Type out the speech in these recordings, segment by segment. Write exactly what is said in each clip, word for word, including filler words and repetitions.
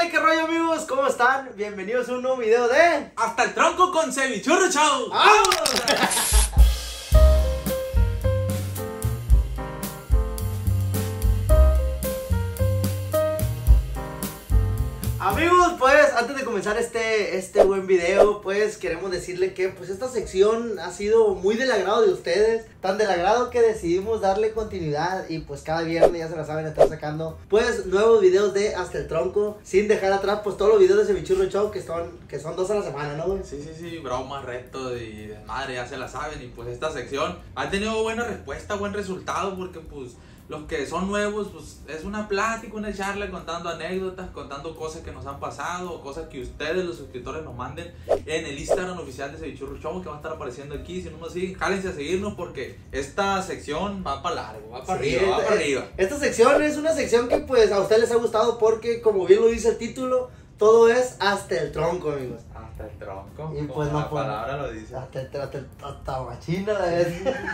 Hey, qué rollo, amigos, ¿cómo están? Bienvenidos a un nuevo video de Hasta el Tronco con Cevichurro Show. ¡Vámonos! Amigos, pues antes de comenzar este, este buen video, pues queremos decirle que pues esta sección ha sido muy del agrado de ustedes, tan del agrado que decidimos darle continuidad y pues cada viernes, ya se la saben, estar sacando pues nuevos videos de Hasta el Tronco, sin dejar atrás pues todos los videos de Cevichurro Show que son, que son dos a la semana, ¿no, güey? Sí, sí, sí, bromas, retos y desmadre, ya se la saben. Y pues esta sección ha tenido buena respuesta, buen resultado, porque pues los que son nuevos, pues es una plática, una charla, contando anécdotas, contando cosas que nos han pasado, cosas que ustedes, los suscriptores, nos manden en el Instagram oficial de Cevichurro Show, que va a estar apareciendo aquí. Si no nos siguen, jálense a seguirnos, porque esta sección va para largo, va para Sí, arriba, va esta, para arriba. Esta sección es una sección que pues a ustedes les ha gustado porque, como bien lo dice el título, todo es hasta el tronco, amigos. Hasta el tronco, Y como pues no, la pues, palabra lo dice. Hasta el hasta, el- hasta machina la vez.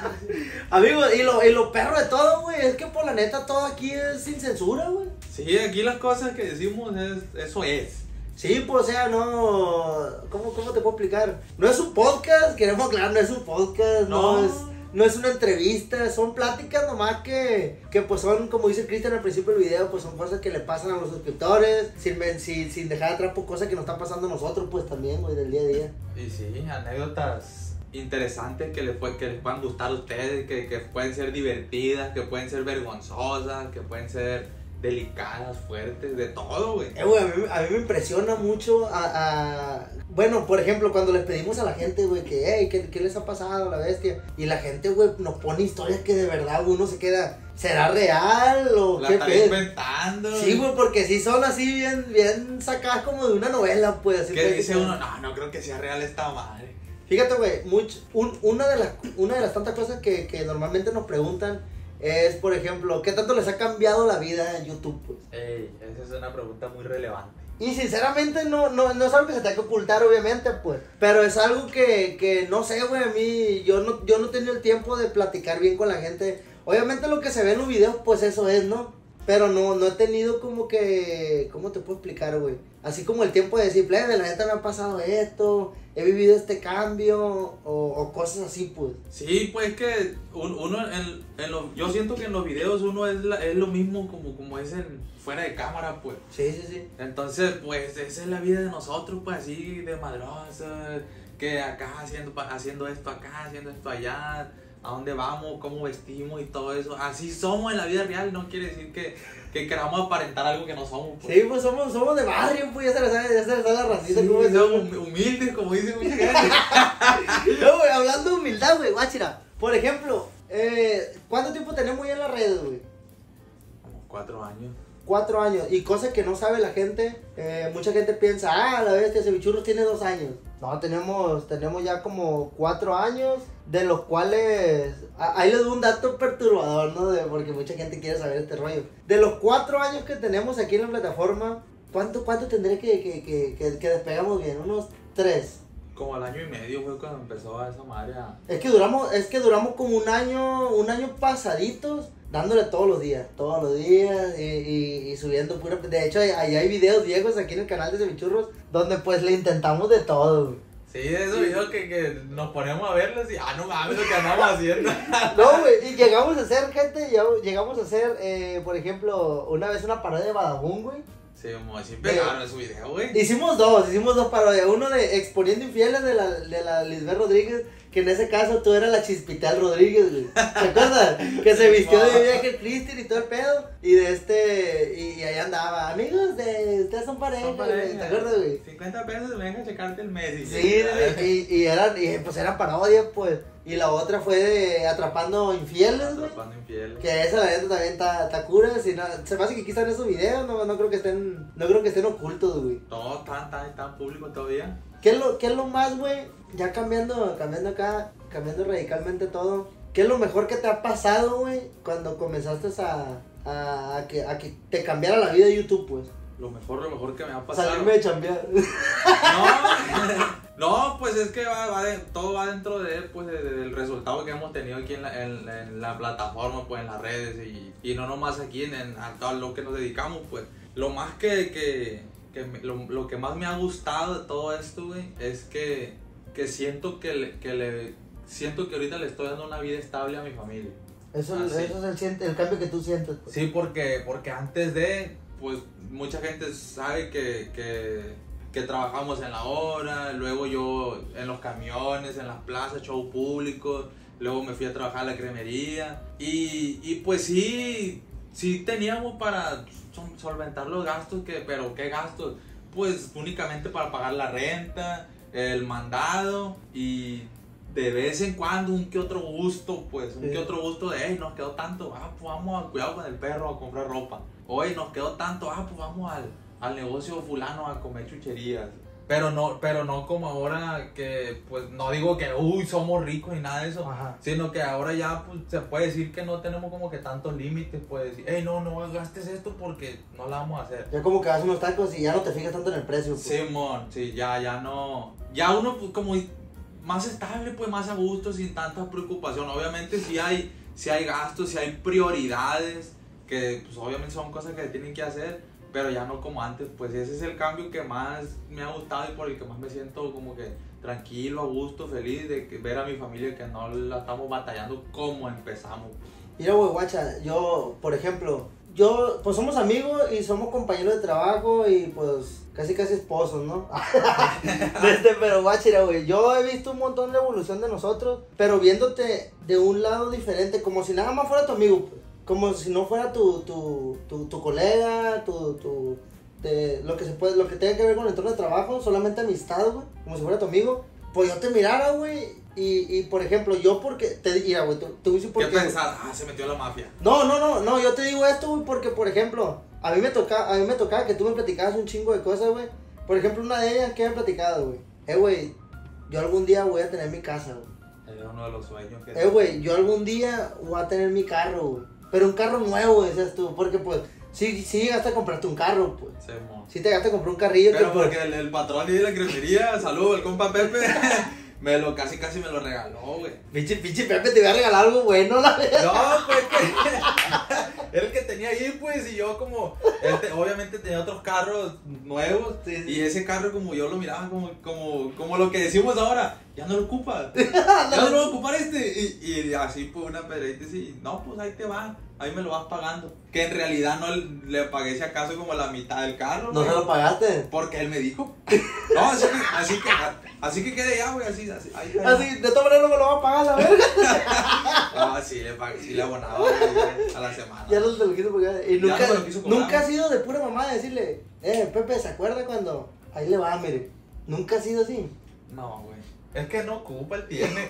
Amigos, y lo, y lo perro de todo, güey, es que por la neta todo aquí es sin censura, güey. Sí, aquí las cosas que decimos, es, eso es. Sí, pues, o sea, no... ¿Cómo, ¿Cómo te puedo explicar? No es un podcast, queremos aclarar, no es un podcast, no, No. es... No es una entrevista, son pláticas nomás que, que pues son, como dice Cristian al principio del video, pues son cosas que le pasan a los suscriptores, sin, men- sin, sin dejar atrás por cosas que nos están pasando a nosotros, pues también, güey, del día a día. Y sí, anécdotas interesantes que les, pue- que les puedan gustar a ustedes, que, que pueden ser divertidas, que pueden ser vergonzosas, que pueden ser delicadas, fuertes, de todo, güey. Eh, güey, a mí, a mí me impresiona mucho a, a... Bueno, por ejemplo, cuando les pedimos a la gente, güey, que, hey, ¿qué, ¿qué les ha pasado a la bestia? Y la gente, güey, nos pone historias que de verdad uno se queda, ¿será real o La qué están pedo? inventando. Sí, güey, porque sí son así bien, bien sacadas como de una novela, pues. Así Que que- dice uno, no, no creo que sea real esta madre. Fíjate, güey, much- un- una, de las, una de las tantas cosas que, que normalmente nos preguntan es, por ejemplo, ¿qué tanto les ha cambiado la vida en YouTube, pues? Ey, esa es una pregunta muy relevante. Y sinceramente no, no, no es algo que se tenga que ocultar, obviamente, pues. Pero es algo que, que no sé, güey, a mí, yo no, yo no he tenido el tiempo de platicar bien con la gente. Obviamente lo que se ve en los videos, pues eso es, ¿no? Pero no, no he tenido como que, ¿cómo te puedo explicar, güey? Así como el tiempo de decir, plebe, la neta me ha pasado esto, he vivido este cambio, o, o cosas así, pues. Sí, pues que un- uno en, en los, yo siento que en los videos uno es, la- es lo mismo como, como es en, fuera de cámara, pues. Sí, sí, sí. Entonces, pues esa es la vida de nosotros, pues así de madrosa, que acá haciendo, pa- haciendo esto acá, haciendo esto allá, a dónde vamos, cómo vestimos y todo eso. Así somos en la vida real, no quiere decir que, que queramos aparentar algo que no somos. Pues. Sí, pues somos, somos de barrio, pues ya se les sabe, ya se les da la racita, Sí, ¿cómo es? somos hum- humildes, como dice mucha gente. No, güey, hablando de humildad, güey, guachira. Por ejemplo, eh, ¿cuánto tiempo tenemos ya en las redes, güey? Como cuatro años. Cuatro años. Y cosas que no sabe la gente, eh, mucha gente piensa, ah, la bestia Cevichurros tiene dos años. No, tenemos, tenemos ya como cuatro años, de los cuales, a- ahí les doy un dato perturbador, ¿no? De, porque mucha gente quiere saber este rollo. De los cuatro años que tenemos aquí en la plataforma, ¿cuánto, cuánto tendré que, que, que, que, que despegamos bien? Unos tres. Como al año y medio fue cuando empezó a esa madre a... Es que duramos, es que duramos como un año, un año pasaditos, dándole todos los días, todos los días, y, y, y subiendo pura... De hecho, ahí hay, hay videos viejos aquí en el canal de Cevichurros, donde pues le intentamos de todo, güey. Sí, de esos videos que, que nos ponemos a verlos y, ah, no mames lo que andamos haciendo. No, güey, y llegamos a hacer, gente, llegamos- llegamos a hacer, eh, por ejemplo, una vez una parodia de Badabun, güey. Sí, como así pegaron su video, güey. Hicimos dos, hicimos dos parodias. Uno de Exponiendo Infieles de la, de la Lisbeth Rodríguez, que en ese caso tú eras la Chispital Rodríguez, güey. ¿Te acuerdas? Que se vistió de viaje Cristian y todo el pedo. Y de este, y, y ahí andaba, amigos, de ustedes son pareja, Son güey. pareja. ¿Te acuerdas, güey? cincuenta pesos, venga a checarte el mes. y- Sí, y, y eran, y pues eran parodias, pues. Y la otra fue de Atrapando Infieles, güey. Atrapando infieles. Que esa la neta también está, está cura, si no, se me hace que aquí están esos videos, no, no creo que estén, no creo que estén ocultos, güey. Todo tan, tan, tan público todavía. ¿Qué es lo, qué es lo más, güey? Ya cambiando, cambiando acá, cambiando radicalmente todo. ¿Qué es lo mejor que te ha pasado, güey, cuando comenzaste a, a, a que, a que te cambiara la vida de YouTube, pues? Lo mejor, lo mejor que me ha pasado. Salirme de chambear. No, no, pues es que va, va de- todo va dentro de, pues, de- de- del resultado que hemos tenido aquí en la, en, en la plataforma, pues en las redes y, y no nomás aquí en, en a todo lo que nos dedicamos, pues. Lo más que, que, que me- lo, lo que más me ha gustado de todo esto, güey, es que, que siento que le, que le siento que ahorita le estoy dando una vida estable a mi familia. Eso, Ah, sí. eso es el, siente- el cambio que tú sientes. Pues. Sí, porque, porque antes de, pues mucha gente sabe que, que, que trabajamos en la hora, luego yo en los camiones, en las plazas, show público, luego me fui a trabajar a la cremería y, y pues sí, sí teníamos para sol- solventar los gastos, que, pero ¿qué gastos? Pues únicamente para pagar la renta, el mandado y de vez en cuando un que otro gusto, pues un Sí. que otro gusto de, hey, nos quedó tanto, ah, pues vamos a cuidado con el perro a comprar ropa. Oye, nos quedó tanto, ah, pues vamos al, al negocio fulano a comer chucherías. Pero no, pero no como ahora que, pues no digo que, uy, somos ricos ni nada de eso, Ajá. sino que ahora ya pues, se puede decir que no tenemos como que tantos límites, puedes decir, hey, no, no gastes esto porque no la vamos a hacer. Ya como que vas a unos tacos y ya no te fijas tanto en el precio. Pues. Simón, sí, ya, ya no, ya uno pues como más estable, pues más a gusto, sin tanta preocupación. Obviamente sí hay, sí hay gastos, sí hay prioridades, que pues obviamente son cosas que tienen que hacer, pero ya no como antes. Pues ese es el cambio que más me ha gustado y por el que más me siento como que tranquilo, a gusto, feliz de que ver a mi familia que no la estamos batallando como empezamos. Mira, güey, guacha, yo, por ejemplo, yo, pues somos amigos y somos compañeros de trabajo y pues casi casi esposos, ¿no? Desde, pero guacha, güey, yo he visto un montón de evolución de nosotros, pero viéndote de un lado diferente, como si nada más fuera tu amigo, pues. Como si no fuera tu, tu, tu, tu colega, tu, tu, de, lo que se puede, lo que tenga que ver con el entorno de trabajo, solamente amistad, güey, como si fuera tu amigo, pues yo te mirara, güey, y, y por ejemplo, yo porque, te diría, güey, tú, tú dices por ¿Qué qué, güey. pensar? Ah, se metió la mafia. No, no, no, no, yo te digo esto, güey, porque, por ejemplo, a mí me tocaba, a mí me tocaba que tú me platicabas un chingo de cosas, güey. Por ejemplo, una de ellas que me han platicado, güey. Eh, güey, yo algún día voy a tener mi casa, güey. Es uno de los sueños que... Eh, güey, yo algún día voy a tener mi carro, güey. Pero un carro nuevo, decías tú, porque, pues, sí, sí llegaste a comprarte un carro, pues. Se mo- Sí te llegaste a comprar un carrillo. Pero que, pues, porque el, el patrón y de la cremería, saludos, el compa Pepe, me lo casi casi me lo regaló, güey. Pinche, pinche Pepe, te voy a regalar algo bueno, la verdad. No, pues que era el que tenía ahí, pues, y yo como, él te- obviamente tenía otros carros nuevos, Sí, sí. y ese carro como yo lo miraba como, como, como lo que decimos ahora, ya no lo ocupa, ya no lo va a ocupar este, y, y así pues una pedrita y no, pues ahí te va, ahí me lo vas pagando, que en realidad no le pagué si acaso como la mitad del carro, No güey. se lo pagaste. Porque él me dijo. No, así que, así que, así que quede ya, güey, así, así. Ahí, ahí. Así, de todas maneras no me lo va a pagar, la verga. Ah, sí, le pagué, sí le abonaba, güey, a la semana. Ya no te lo quiso pagar. Y Ya nunca, no me lo quiso cobrar. nunca ha sido de pura mamá de decirle, eh, Pepe, ¿se acuerda cuando? Ahí le va, mire. Nunca ha sido así. No, güey. Es que no ocupa, él tiene.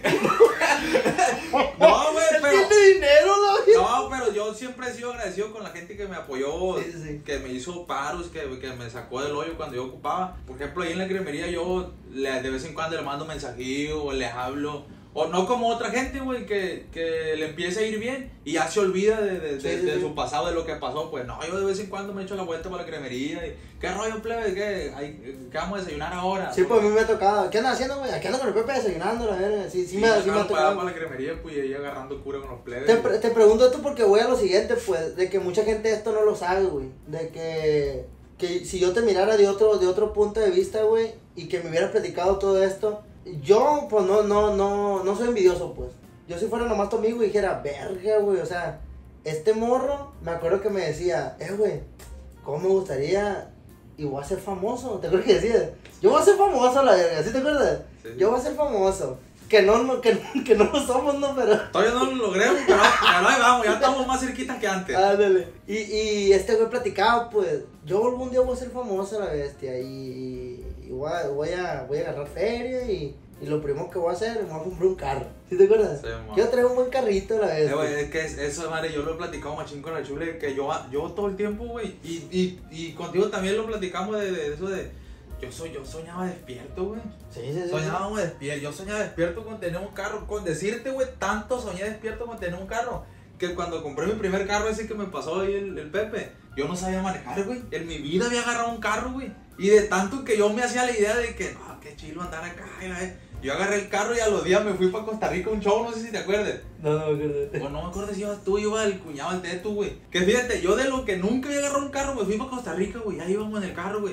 No, güey, pero. Tiene dinero, la No, pero yo siempre he sido agradecido con la gente que me apoyó, Sí, sí, sí. que me hizo paros, que, que me sacó del hoyo cuando yo ocupaba. Por ejemplo, ahí en la cremería yo le, de vez en cuando le mando un mensajillo o le hablo. O no como otra gente, güey, que, que le empieza a ir bien y ya se olvida de, de, Sí, de, sí, de sí. su pasado, de lo que pasó. Pues no, yo de vez en cuando me echo la vuelta para la cremería. Y, ¿qué rollo, plebe? ¿Qué, hay, ¿qué vamos a desayunar ahora? Sí, pues a mí me ha tocado. ¿Qué andas haciendo, güey? Aquí ando con el Pepe desayunando, la verga. Sí, sí, me, sí me ha para, tocado. para la cremería, pues y ahí agarrando cura con los plebes. Te, pre- te pregunto esto porque voy a lo siguiente, pues, de que mucha gente esto no lo sabe, güey. De que, que si yo te mirara de otro, de otro punto de vista, güey, y que me hubieras platicado todo esto, yo, pues, no, no, no, no soy envidioso, pues. Yo si fuera nomás tu amigo y dijera, verga, güey, o sea, este morro, me acuerdo que me decía, eh, güey, ¿cómo me gustaría? Y voy a ser famoso, ¿te acuerdas que decía? Yo voy a ser famoso, la verga, ¿sí te acuerdas? Sí, sí. Yo voy a ser famoso. Que no, no, que, que no lo somos, no, pero... Todavía no lo logremos, pero, pero ahí vamos, ya estamos más cerquitas que antes. Ándale. Y, y este güey platicaba, pues, yo algún día voy a ser famoso, la bestia, y, y voy, a, voy, a, voy a agarrar feria, y, y lo primero que voy a hacer, me voy a comprar un carro. ¿Sí te acuerdas? Sí, man. Quiero traer un buen carrito, la Eh, bestia. güey, es que es- eso, madre, yo lo he platicado machín con la chule, que yo, yo todo el tiempo, güey, y, y, y contigo también lo platicamos de, de eso de, yo, soy, yo soñaba despierto, güey. Sí, sí, sí. Soñábamos despierto, yo soñaba despierto con tener un carro, con decirte, güey, tanto soñé despierto con tener un carro, que cuando compré mi primer carro ese que me pasó ahí el, el Pepe, yo no sabía manejar, güey, en mi vida había agarrado un carro, güey, y de tanto que yo me hacía la idea de que, no, qué chilo andar acá, y la vez. Yo agarré el carro y a los días me fui para Costa Rica a un show, no sé si te acuerdas. No, no me acuerdo. O no me acuerdo si ibas tú, iba el cuñado, el teto, güey. Que fíjate, yo de lo que nunca había agarrado un carro, me fui para Costa Rica, güey, ya íbamos en el carro, güey.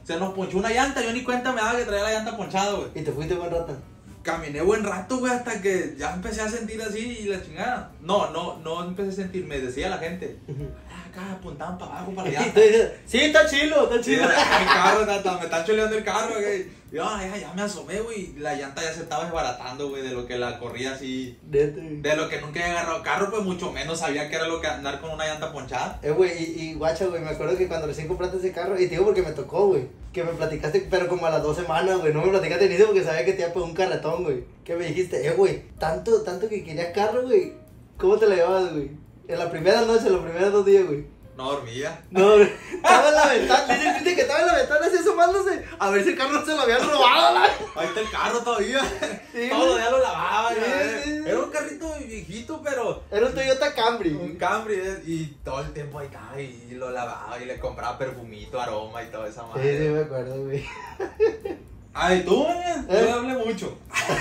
Se nos ponchó una llanta, yo ni cuenta me daba que traía la llanta ponchada, güey. ¿Y te fuiste buen rato? Caminé buen rato, güey, hasta que ya empecé a sentir así y la chingada. No, no, no empecé a sentir, me decía la gente. Ah, acá apuntaban para abajo, para allá. Sí, está chilo, está Sí, chilo. el carro, está- me está choleando el carro, güey. Yo, ah, ya, ya me asomé, güey. La llanta ya se estaba desbaratando, güey, de lo que la corría así. Neta. De lo que nunca había agarrado carro, pues mucho menos sabía que era lo que andar con una llanta ponchada. Eh, güey, y, y guacha, güey, me acuerdo que cuando recién compraste ese carro, y te digo porque me tocó, güey, que me platicaste, pero como a las dos semanas, güey, no me platicaste ni inicio porque sabía que te iba a pegar un carretón, güey. Que me dijiste, eh, güey, tanto, tanto que querías carro, güey, ¿cómo te la llevabas, güey? En la primera noche, en los primeros dos días, güey. No dormía. No, güey, estaba en la ventana, dice, viste que estaba en la ventana así asomándose, a ver si el carro no se lo habían robado, la. Ahí está el carro todavía. Sí, Todos los güey. días lo lavaba. Sí, ya, sí, sí. Era un carrito viejito, pero Era un Toyota Camry. un Camry. eh, Y todo el tiempo ahí estaba y lo lavaba y le compraba perfumito, aroma y toda esa Sí, madre. sí, me acuerdo, güey. Ay, tú, güey, ¿Eh? yo hablé mucho.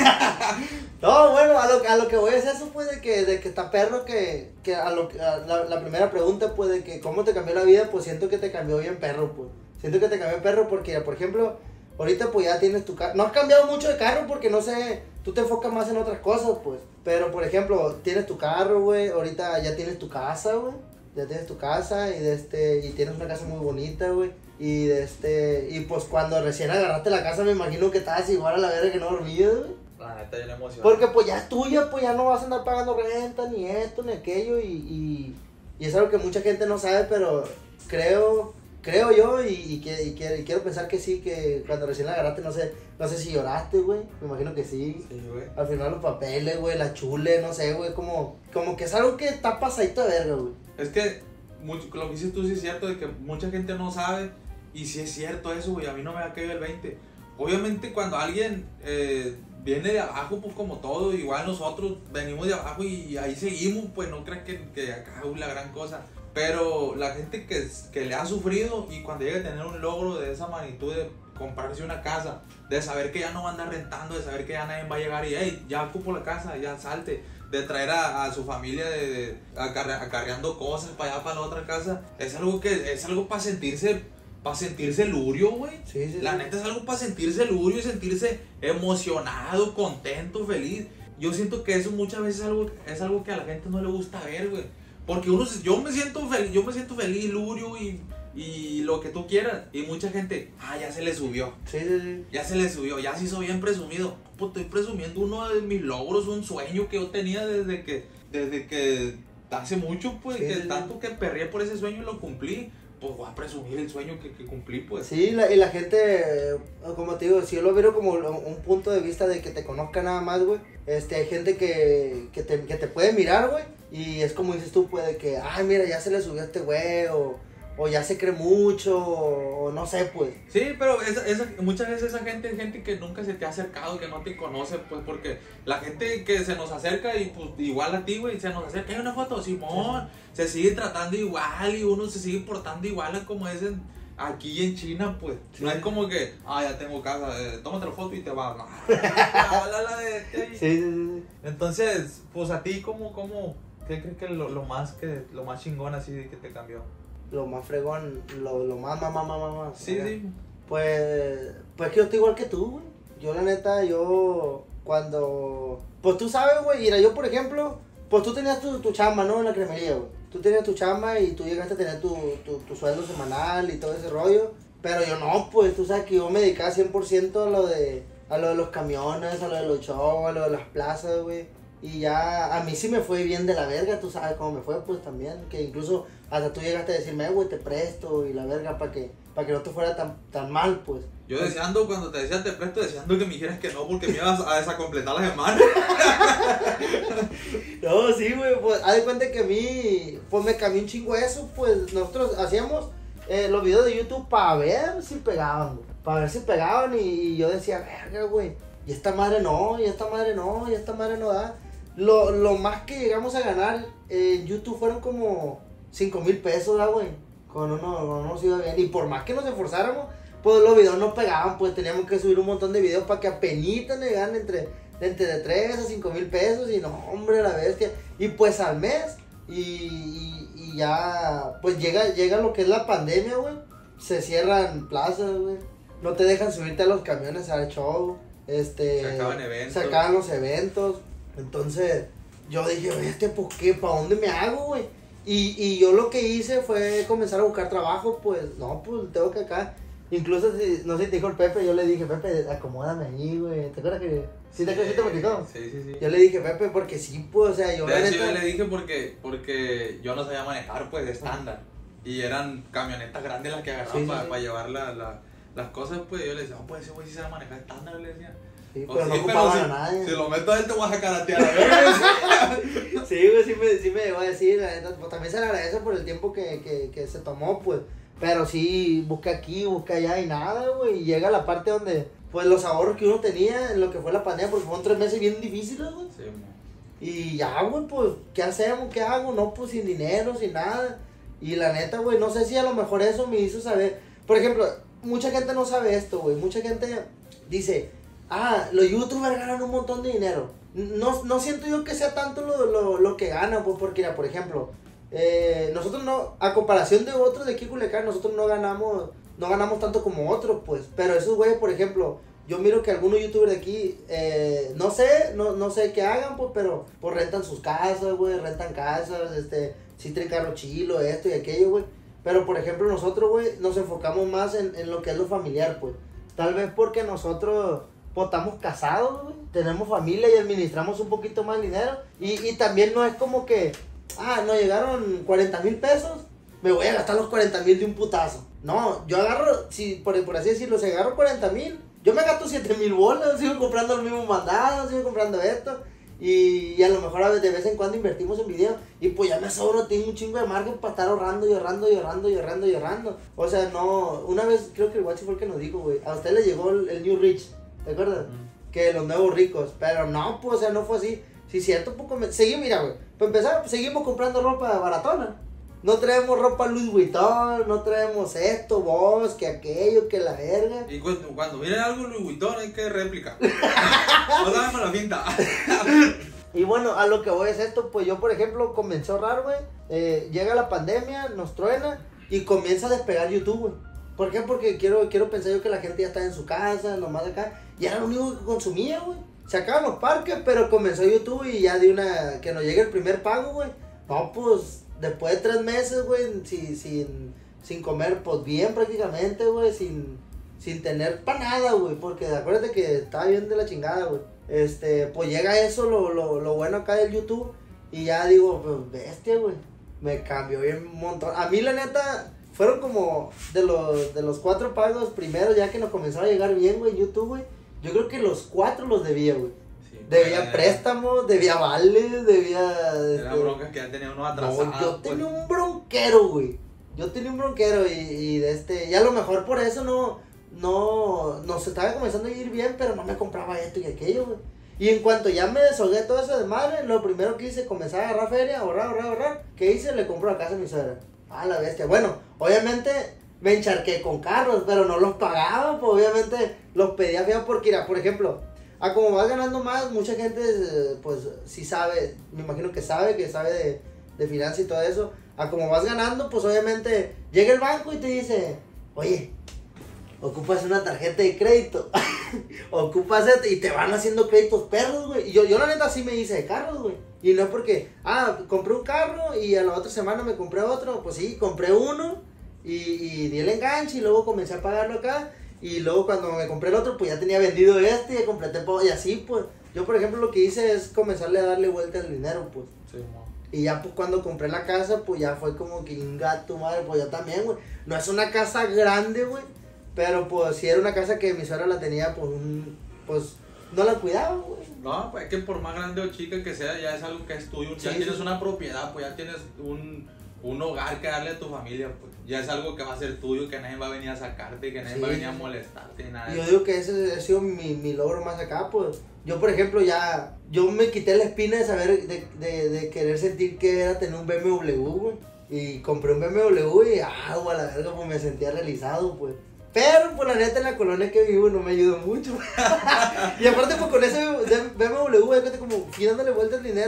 No, bueno, a lo, a lo que voy es eso, pues, de que, de que está perro, que, que a lo que, a la, la primera pregunta, pues, de que cómo te cambió la vida, pues, siento que te cambió bien perro, pues. Siento que te cambió perro porque, por ejemplo, ahorita, pues, ya tienes tu carro. No has cambiado mucho de carro porque, no sé, tú te enfocas más en otras cosas, pues. Pero, por ejemplo, tienes tu carro, güey, ahorita ya tienes tu casa, güey. Ya tienes tu casa y, de este, y tienes una casa muy bonita, güey. Y, de este, y, pues, cuando recién agarraste la casa, me imagino que estabas igual a la verga que no dormías, güey. La neta, yo le emocioné. Porque pues ya es tuya, pues ya no vas a andar pagando renta, ni esto, ni aquello, y, y, y es algo que mucha gente no sabe, pero creo, creo yo, y, y, que, y, que- y quiero pensar que sí, que cuando recién la agarraste, no sé, no sé si lloraste, güey, me imagino que sí. Sí, güey. Al final los papeles, güey, la chule, no sé, güey, como, como que es algo que está pasadito de verga, güey. Es que mucho, lo que dices tú sí es cierto, de que mucha gente no sabe. Y sí es cierto eso, güey. A mí no me ha caído el veinte. Obviamente, cuando alguien eh, viene de abajo, pues como todo, igual nosotros venimos de abajo y, y ahí seguimos, pues no crees que, que acá es la gran cosa. Pero la gente que, que le ha sufrido y cuando llega a tener un logro de esa magnitud, de comprarse una casa, de saber que ya no va a andar rentando, de saber que ya nadie va a llegar y, hey, ya ocupo la casa, ya salte. De traer a, a su familia de, de acarre, acarreando cosas para allá, para la otra casa, es algo que es algo para sentirse, para sentirse lurio, güey. Sí, sí, La sí. neta es algo para sentirse lurio y sentirse emocionado, contento, feliz. Yo siento que eso muchas veces es algo, es algo que a la gente no le gusta ver, güey. Porque uno, se- yo me siento feliz, yo me siento feliz, lurio y, y lo que tú quieras. Y mucha gente, ah, ya se le subió. Sí, sí, sí. Ya se le subió, ya se hizo bien presumido. Pues estoy presumiendo uno de mis logros, un sueño que yo tenía desde que, desde que hace mucho, pues, Sí, que sí, sí. tanto que perreé por ese sueño y lo cumplí. Pues voy a presumir el sueño que, que cumplí, pues. Sí, la, y la gente, eh, como te digo, si yo lo veo como lo- un punto de vista de que te conozca nada más, güey, este, hay gente que, que, te, que te puede mirar, güey, y es como dices tú, puede que, ay, mira, ya se le subió a este güey, o, o ya se cree mucho, o, o no sé, pues. Sí, pero esa, esa, muchas veces esa gente es gente que nunca se te ha acercado, que no te conoce, pues porque la gente que se nos acerca y pues igual a ti, güey, se nos acerca, hay una foto, Simón, se sigue tratando igual y uno se sigue portando igual a como es en- aquí en China, pues. Sí. No es como que, ah, ya tengo casa, eh, tómate la foto y te vas. No, habla la de este ahí. Sí, sí, sí. Entonces, pues a ti, ¿cómo, cómo, qué crees que lo, lo más que, lo más chingón así de que te cambió? Lo más fregón, lo, lo más, más, más, más, más, más. Sí, sí. Pues, pues que yo estoy igual que tú, güey. Yo, la neta, yo, cuando, pues tú sabes, güey, mira, yo, por ejemplo, pues tú tenías tu, tu chamba, ¿no? En la cremería, güey. Tú tenías tu chamba y tú llegaste a tener tu, tu, tu sueldo semanal y todo ese rollo. Pero yo no, pues, tú sabes que yo me dedicaba cien por ciento a lo de, a lo de los camiones, a lo de los shows, a lo de las plazas, güey. Y ya, a mí sí me fue bien de la verga, tú sabes cómo me fue, pues, también. Que incluso hasta tú llegaste a decirme, "Eh, güey, te presto y la verga para que, para que no te fuera tan, tan mal, pues. Yo deseando, cuando te decía te presto, deseando que me dijeras que no, porque me ibas a desacompletar la semana. No, sí, güey, pues, haz de cuenta que a mí, pues me cambió un chingo eso, pues, nosotros hacíamos eh, los videos de YouTube para ver si pegaban, güey, para ver si pegaban y, y yo decía, verga, güey, y esta madre no, y esta madre no, y esta madre no da. Lo, lo más que llegamos a ganar en YouTube fueron como cinco mil pesos, ¿verdad, güey? Con uno, con uno nos iba bien, y por más que nos esforzáramos, pues los videos no pegaban, pues teníamos que subir un montón de videos para que apenas llegaran entre, entre de tres a cinco mil pesos y no, hombre, la bestia. Y pues al mes, y, y, y ya, pues llega, llega lo que es la pandemia, güey. Se cierran plazas, güey. no te dejan subirte a los camiones al show, este, se acaban eventos. Se acaban los eventos, entonces yo dije, este, pues qué, ¿para dónde me hago, güey? Y, y yo lo que hice fue comenzar a buscar trabajo, pues, no, pues tengo que acá, incluso, si, no sé si te dijo el Pepe, yo le dije, Pepe, acomódame ahí, güey, ¿te acuerdas que, sí te acuerdas, sí te platicó? Sí, sí, sí. Yo le dije, Pepe, porque sí, pues, o sea, yo... De hecho, neta... yo le dije porque, porque yo no sabía manejar, pues, de estándar, y eran camionetas grandes las que agarraban Sí, sí, para sí. pa llevar la, la, las cosas, pues, yo le decía, no, pues, ese güey sí sabe manejar estándar, le decía. Sí, O pero sí, no ocupaban si, a nadie. Si lo meto a él te voy a jacaratear, a ver. Sí, güey, sí me, sí me llegó a decir, la neta, pues también se le agradece por el tiempo que, que, que se tomó, pues, pero sí, busca aquí, busca allá y nada, güey, y llega la parte donde, pues, los ahorros que uno tenía en lo que fue la pandemia, porque fueron tres meses bien difíciles, güey, Sí, mo. y ya, güey, pues, ¿qué hacemos? ¿Qué hago? No, pues, sin dinero, sin nada, y la neta, güey, no sé si a lo mejor eso me hizo saber, por ejemplo, mucha gente no sabe esto, güey, mucha gente dice, ah, los youtubers ganan un montón de dinero. No, no siento yo que sea tanto lo, lo, lo que ganan, pues porque, mira, por ejemplo, eh, nosotros no, a comparación de otros de aquí en Culiacán, nosotros no ganamos, no ganamos tanto como otros, pues, pero esos güeyes, por ejemplo, yo miro que algunos youtubers de aquí, eh, no sé, no, no sé qué hagan, pues, pero, pues rentan sus casas, güey, rentan casas, este, sí traen carro chilo, esto y aquello, güey, pero, por ejemplo, nosotros, güey, nos enfocamos más en, en lo que es lo familiar, pues, tal vez porque nosotros... pues estamos casados, güey, tenemos familia y administramos un poquito más dinero, y, y también no es como que, ah, nos llegaron cuarenta mil pesos, me voy a gastar los cuarenta mil de un putazo. No, yo agarro, si por, por así decirlo, si agarro cuarenta mil, yo me gasto siete mil bolas, sigo comprando los mismos mandados, sigo comprando esto, y, y a lo mejor a veces, de vez en cuando invertimos en video, y pues ya me sobra, tengo un chingo de margen para estar ahorrando y ahorrando y ahorrando y ahorrando y ahorrando. O sea, no, una vez creo que el guacho fue el que nos dijo, güey, a usted le llegó el, el New Rich, ¿te acuerdas? Mm. Que los nuevos ricos, pero no, pues, o sea, no fue así. Sí, cierto, poco me... seguimos, mira, güey, para empezar, pues, seguimos comprando ropa baratona. No traemos ropa Louis Vuitton, no traemos esto, vos, que aquello, que la verga. Y cuando, cuando miren algo Louis Vuitton hay que replicar. No sabemos la pinta. Y bueno, a lo que voy es esto, pues yo, por ejemplo, comencé a ahorrar, güey, eh, llega la pandemia, nos truena, y comienza a despegar YouTube, güey. ¿Por qué? Porque quiero, quiero pensar yo que la gente ya está en su casa, nomás acá, y era lo único que consumía, güey. Se acaban los parques, pero comenzó YouTube y ya de una, que nos llegue el primer pago, güey. No, pues, después de tres meses, güey, sin, sin, sin comer, pues bien prácticamente, güey, sin, sin tener para nada, güey, porque acuérdate que estaba bien de la chingada, güey. Este, pues llega eso, lo, lo, lo bueno acá del YouTube, y ya digo, pues, bestia, güey, me cambió bien un montón. A mí, la neta... fueron como de los, de los cuatro pagos primeros, ya que nos comenzaba a llegar bien, güey, YouTube, güey. Yo creo que los cuatro los debía, güey. Sí, debía era, préstamos, debía vales, debía... Era este, broncas que ya tenía uno atrasado. No, yo pues. tenía un bronquero, güey. Yo tenía un bronquero y, y de este... Y a lo mejor por eso no... No... Nos estaba comenzando a ir bien, pero no me compraba esto y aquello, güey. Y en cuanto ya me deshogué todo eso de madre, lo primero que hice, comenzar a agarrar feria, ahorrar, ahorrar, ahorrar. ¿Qué hice? Le compré la casa a mi suegra. Ah, la bestia. Bueno, obviamente me encharqué con carros, pero no los pagaba, pues obviamente los pedía feo porque, mira, por ejemplo, a como vas ganando más, mucha gente, pues, sí sabe, me imagino que sabe, que sabe de, de finanzas y todo eso, a como vas ganando, pues obviamente llega el banco y te dice, oye, ocupas una tarjeta de crédito, ocupas esto, y te van haciendo créditos perros, güey, y yo, yo la neta sí me hice de carros, güey. Y no es porque, ah, compré un carro y a la otra semana me compré otro. Pues sí, compré uno y, y di el enganche y luego comencé a pagarlo acá. Y luego cuando me compré el otro, pues ya tenía vendido este y completé todo. Y así, pues, yo por ejemplo lo que hice es comenzarle a darle vuelta al dinero, pues. Sí, no. Y ya pues cuando compré la casa, pues ya fue como que un gato, madre, pues ya también, güey. No es una casa grande, güey. Pero pues sí era una casa que mi suegra la tenía, pues, un, pues, no la cuidaba, güey. No, pues es que por más grande o chica que sea, ya es algo que es tuyo. Ya sí, tienes sí. una propiedad, pues ya tienes un, un hogar que darle a tu familia, pues. Ya es algo que va a ser tuyo, que nadie va a venir a sacarte, que nadie sí. va a venir a molestarte, nada. Yo digo que ese ha sido mi, mi logro más acá, pues. Yo, por ejemplo, ya, yo me quité la espina de saber, de, de, de querer sentir que era tener un B M W, güey. Y compré un B M W y, ah, güey, a la verga, pues me sentía realizado, pues. Pero, pues, la neta, en la colonia que vivo no me ayudó mucho. Y aparte, pues, con ese B M W, güey, como fui dándole vuelta al dinero, güey,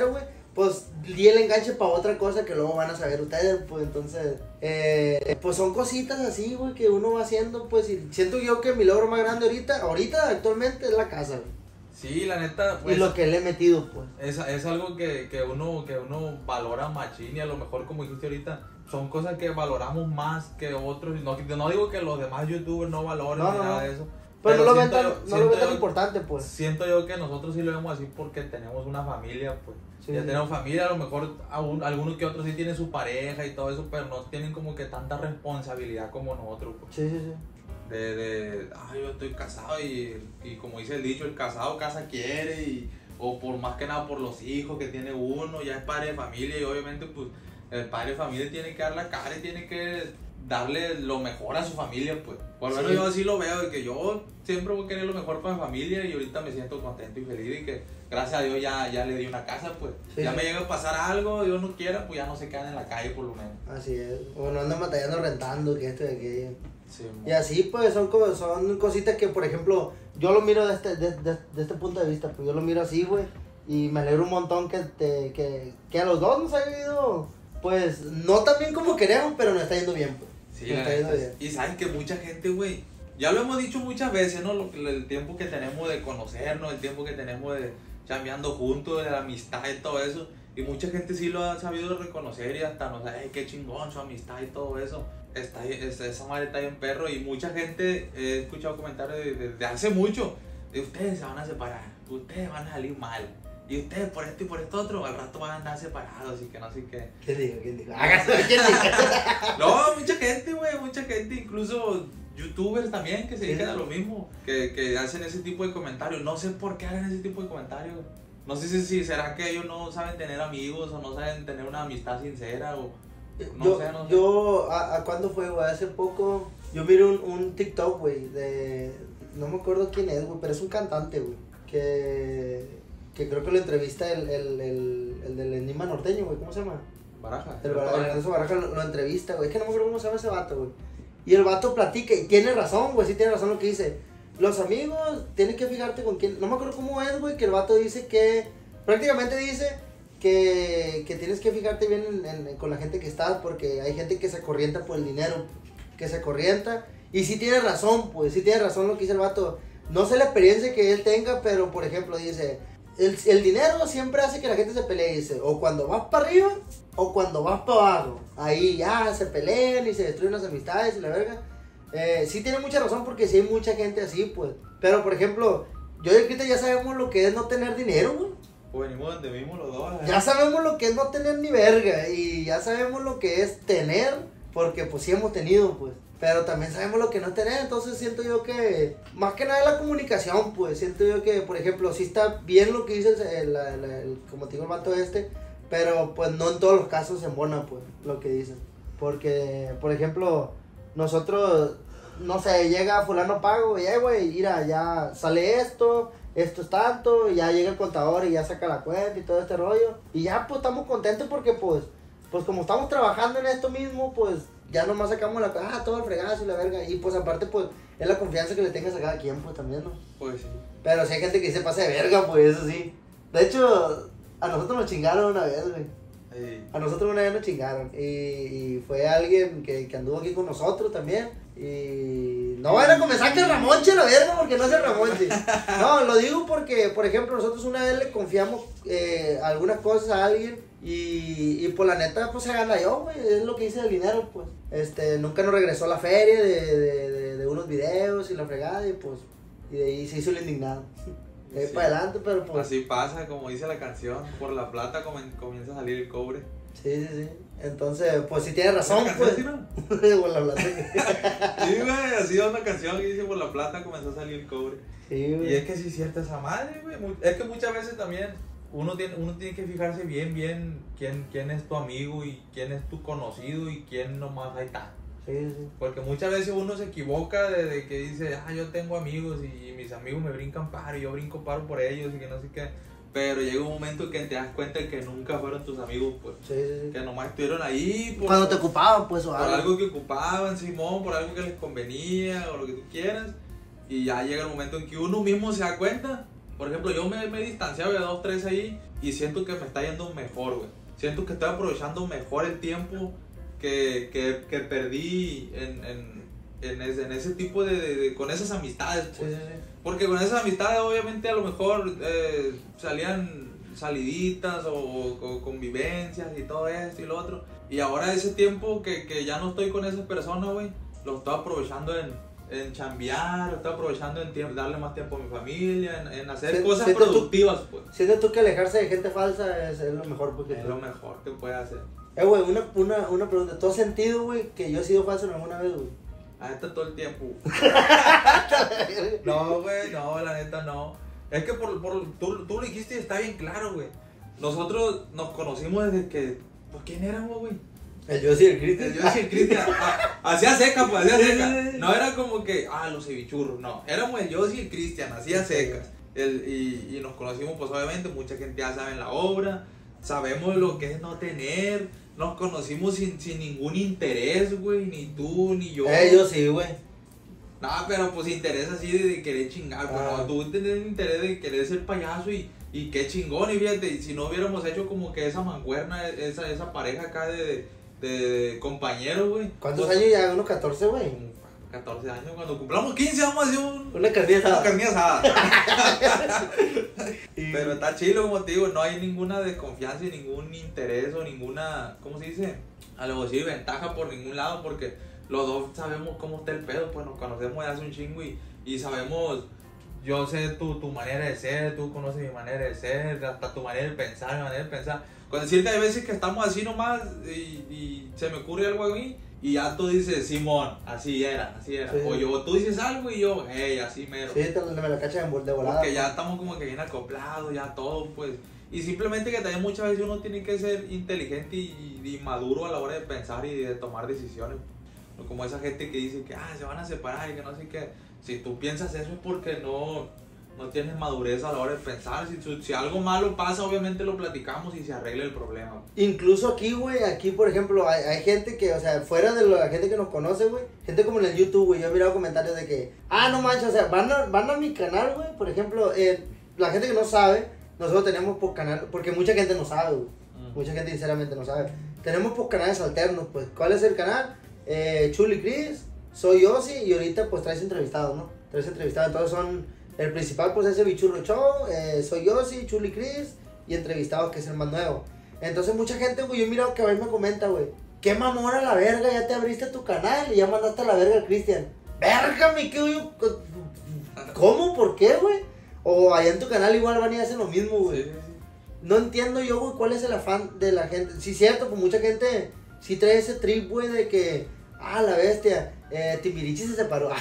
pues di el enganche para otra cosa que luego van a saber ustedes, pues entonces, eh, pues son cositas así, güey, que uno va haciendo, pues, y siento yo que mi logro más grande ahorita, ahorita actualmente es la casa, güey. Sí, la neta, pues, y lo que le he metido, pues. Es, es algo que, que, uno, que uno valora machín y a lo mejor, como dijiste ahorita, son cosas que valoramos más que otros. No, no digo que los demás youtubers no valoren no, ni no, nada no. de eso. Pero, pero no lo ven siento tan, yo- no lo siento ven tan yo- importante, pues. Siento yo que nosotros sí lo vemos así porque tenemos una familia, pues. Sí, ya sí. tenemos familia, a lo mejor aún- algunos que otros sí tienen su pareja y todo eso, pero no tienen como que tanta responsabilidad como nosotros, pues. Sí, sí, sí. De, de, ah, yo estoy casado y, y como dice el dicho, el casado casa quiere, y, o por más que nada por los hijos que tiene uno, ya es padre de familia y obviamente pues el padre de familia tiene que dar la cara y tiene que darle lo mejor a su familia, pues. Por lo menos Sí. yo así lo veo, de que yo siempre voy a querer lo mejor para mi familia y ahorita me siento contento y feliz y que gracias a Dios ya, ya le di una casa, pues. Sí, ya sí. me llega a pasar algo, Dios no quiera, pues ya no se quedan en la calle por lo menos. Así es. O no andan batallando rentando, que esto y aquello. Sí, Y así, pues, son, co- son cositas que, por ejemplo, yo lo miro de este, de, de- de este punto de vista, pues yo lo miro así, güey. Y me alegro un montón que, te, que, que a los dos nos haya ido, pues, no tan bien como queremos, pero nos está yendo bien, pues. Sí, Nos la está yendo neta, bien. y sabes que mucha gente, güey, ya lo hemos dicho muchas veces, ¿no? Lo, que- el tiempo que tenemos de conocernos, el tiempo que tenemos de chambeando juntos, de la amistad y todo eso. Y mucha gente sí lo ha sabido reconocer y hasta nos dice, hey, qué chingón su amistad y todo eso. Está, es- esa madre está bien perro. Y mucha gente, he escuchado comentarios de, de- de hace mucho, de ustedes se van a separar, ustedes van a salir mal. Y ustedes por esto y por esto otro, al rato van a andar separados y que no sé qué. ¿Quién dijo? ¿Quién dijo? Hágase, ¿quién dijo? No, mucha gente, güey, mucha gente, incluso youtubers también que se Sí. dedican a lo mismo, que, que hacen ese tipo de comentarios. No sé por qué hacen ese tipo de comentarios. No sé si, si será que ellos no saben tener amigos o no saben tener una amistad sincera o no yo, sé, no sé. yo, ¿a, a cuándo fue, güey? Hace poco, yo miré un, un TikTok, güey, de, no me acuerdo quién es, güey, pero es un cantante, güey, que, que creo que lo entrevista el, el, el, el del Enigma Norteño, güey, ¿cómo se llama? Baraja. El, Bar- el Ernesto Baraja lo, lo entrevista, güey, es que no me acuerdo cómo se llama ese vato, güey, y el vato platica, y tiene razón, güey, sí tiene razón lo que dice, los amigos, tienes que fijarte con quién, no me acuerdo cómo es, güey, que el vato dice que, prácticamente dice que, que tienes que fijarte bien en, en- con la gente que estás, porque hay gente que se corrienta por el dinero, que se corrienta, y sí tiene razón, pues, sí tiene razón lo que dice el vato, no sé la experiencia que él tenga, pero por ejemplo dice, el, el dinero siempre hace que la gente se pelee, dice, o cuando vas para arriba, o cuando vas para abajo, ahí ya se pelean y se destruyen las amistades y la verga, eh, sí tiene mucha razón porque sí hay mucha gente así, pues, pero por ejemplo, yo y el Cristian ya sabemos lo que es no tener dinero, güey. Pues venimos donde mismo los dos. ¿eh? Ya sabemos lo que es no tener ni verga y ya sabemos lo que es tener, porque pues sí hemos tenido, pues. Pero también sabemos lo que no es tener, entonces siento yo que, más que nada la comunicación, pues, siento yo que, por ejemplo, sí está bien lo que dice el, el- el- el- como te digo, el vato este, pero pues no en todos los casos se embona, pues, lo que dicen. Porque, por ejemplo, nosotros, no sé, llega fulano pago y, eh, güey, mira, ya sale esto, esto es tanto, y ya llega el contador y ya saca la cuenta y todo este rollo. Y ya, pues, estamos contentos porque, pues, pues como estamos trabajando en esto mismo, pues, ya nomás sacamos la, ah, todo el fregazo y la verga. Y, pues, aparte, pues, es la confianza que le tengas a cada quien, pues, también, ¿no? Pues sí. Pero si hay gente que se pasa de verga, pues, eso sí. De hecho, a nosotros nos chingaron una vez, güey. Ey, A nosotros una vez nos chingaron. Y, y fue alguien que, que anduvo aquí con nosotros también. Y no van a comenzar que Ramonche la verga porque no es el Ramonche. No, lo digo porque, por ejemplo, nosotros una vez le confiamos eh, algunas cosas a alguien. Y, y por la neta, pues se gana yo, güey. Es lo que hice del dinero, pues. Este, nunca nos regresó la feria de, de, de, de unos videos y la fregada. Y pues, y de ahí se hizo el indignado. De ahí Sí. para adelante, pero pues. así pasa, como dice la canción, por la plata comen- comienza a salir el cobre. Sí, sí, sí. Entonces, pues sí tiene razón, ¿Una pues. canción, Por la plata. Sí, güey, así es una canción que dice por la plata comenzó a salir el cobre. Sí, Y güey. es que sí es cierta esa madre, güey. Mu- Es que muchas veces también uno tiene, uno tiene que fijarse bien, bien quién, quién es tu amigo y quién es tu conocido y quién nomás ahí está. Sí, sí. Porque muchas veces uno se equivoca de, de que dice, ah, yo tengo amigos y mis amigos me brincan paro y yo brinco paro por ellos y que no sé qué. Pero llega un momento en que te das cuenta de que nunca fueron tus amigos, pues. Sí, sí, sí. Que nomás estuvieron ahí por, Cuando te ocupaban, pues, o por algo. algo que ocupaban, Simón, por algo que les convenía o lo que tú quieras. Y ya llega el momento en que uno mismo se da cuenta Por ejemplo, yo me, me he distanciado de dos, tres ahí y siento que me está yendo mejor, güey. Siento que estoy aprovechando mejor el tiempo que, que, que perdí en, en, en, ese, en ese tipo de, de, de... con esas amistades, pues. Sí, sí, sí. Porque con esas amistades obviamente a lo mejor eh, salían saliditas o, o convivencias y todo esto y lo otro. Y ahora ese tiempo que, que ya no estoy con esas personas, güey, lo estoy aprovechando en, en chambear, lo estoy aprovechando en tiempo, darle más tiempo a mi familia, en, en hacer Sí, cosas siento productivas, tú, pues. Sientes tú que alejarse de gente falsa es, es lo mejor porque Es lo mejor que puede hacer. Eh, güey, una, una, una pregunta. ¿Tú has sentido, güey, que yo he sido falso en alguna vez, güey? A esta todo el tiempo. No, güey, no, la neta no. Es que por, por, tú, tú lo dijiste y está bien claro, güey. Nosotros nos conocimos desde que... Pues, ¿quién éramos, güey? El yo sí, el Cristian. Yo decía el Cristian. Hacía seca, pues, hacía seca. No era como que, ah, los cevichurros, no. Éramos el yo y el Cristian, hacía secas. El, y, y nos conocimos, pues, obviamente, mucha gente ya sabe la obra. Sabemos lo que es no tener. Nos conocimos sin, sin ningún interés, güey. Ni tú, ni yo. Eh, yo sí, güey. No, pero pues interés así de, de querer chingar, pues Ah. no, tú tenés interés de querer ser payaso y, y qué chingón, y fíjate, y si no hubiéramos hecho como que esa mancuerna, esa, esa pareja acá de, de, de compañeros, güey. ¿Cuántos pues, años ya? Unos catorce, güey. como catorce años, cuando cumplamos quince vamos a hacer un, Una carnita una asada. carne asada. Y- Pero está chido, como te digo, no hay ninguna desconfianza y ningún interés o ninguna, ¿cómo se dice? Algo así, ventaja por ningún lado, porque los dos sabemos cómo está el pedo, pues nos conocemos de hace un chingo y, y sabemos, yo sé tu, tu manera de ser, tú conoces mi manera de ser, hasta tu manera de pensar, mi manera de pensar. Con decirte, hay veces que estamos así nomás y, y se me ocurre algo a mí y ya tú dices, Simón, así era, así era. Sí. O yo, tú dices algo y yo, hey, así mero. Sí, te, me la cachan de vol- de volada. Porque ya estamos como que bien acoplados, ya todo, pues. Y simplemente que también muchas veces uno tiene que ser inteligente y, y maduro a la hora de pensar y de tomar decisiones. No como esa gente que dice que ah, se van a separar y que no sé qué. Si tú piensas eso es porque no, no tienes madurez a la hora de pensar. Si, si algo malo pasa, obviamente lo platicamos y se arregla el problema. Incluso aquí, güey, aquí por ejemplo, hay, hay gente que, o sea, fuera de la gente que nos conoce, güey, gente como en el YouTube, güey, yo he mirado comentarios de que, ah, no manches, o sea, van a, van a mi canal, güey, por ejemplo, eh, la gente que no sabe, nosotros tenemos por canal, porque mucha gente no sabe, güey, Mm. mucha gente sinceramente no sabe, tenemos por canales alternos, pues, ¿cuál es el canal? Eh, Chuli Chris, soy Yossi y ahorita pues traes entrevistados, ¿no? Traes entrevistados, entonces son, el principal pues es el Bichurro Show, eh, soy Yossi, Chuli Chris y entrevistados que es el más nuevo. Entonces mucha gente, güey, yo he mirado que a veces me comenta, güey, qué mamón a la verga, ya te abriste tu canal y ya mandaste a la verga al Cristian. Verga, mi que güey, ¿cómo? ¿Por qué, güey? O allá en tu canal igual van y hacen lo mismo, güey. Sí, sí, sí. No entiendo yo, güey, cuál es el afán de la gente. Sí, cierto, pues mucha gente sí trae ese trip, güey, de que, ah, la bestia, eh, Timbirichi se separó.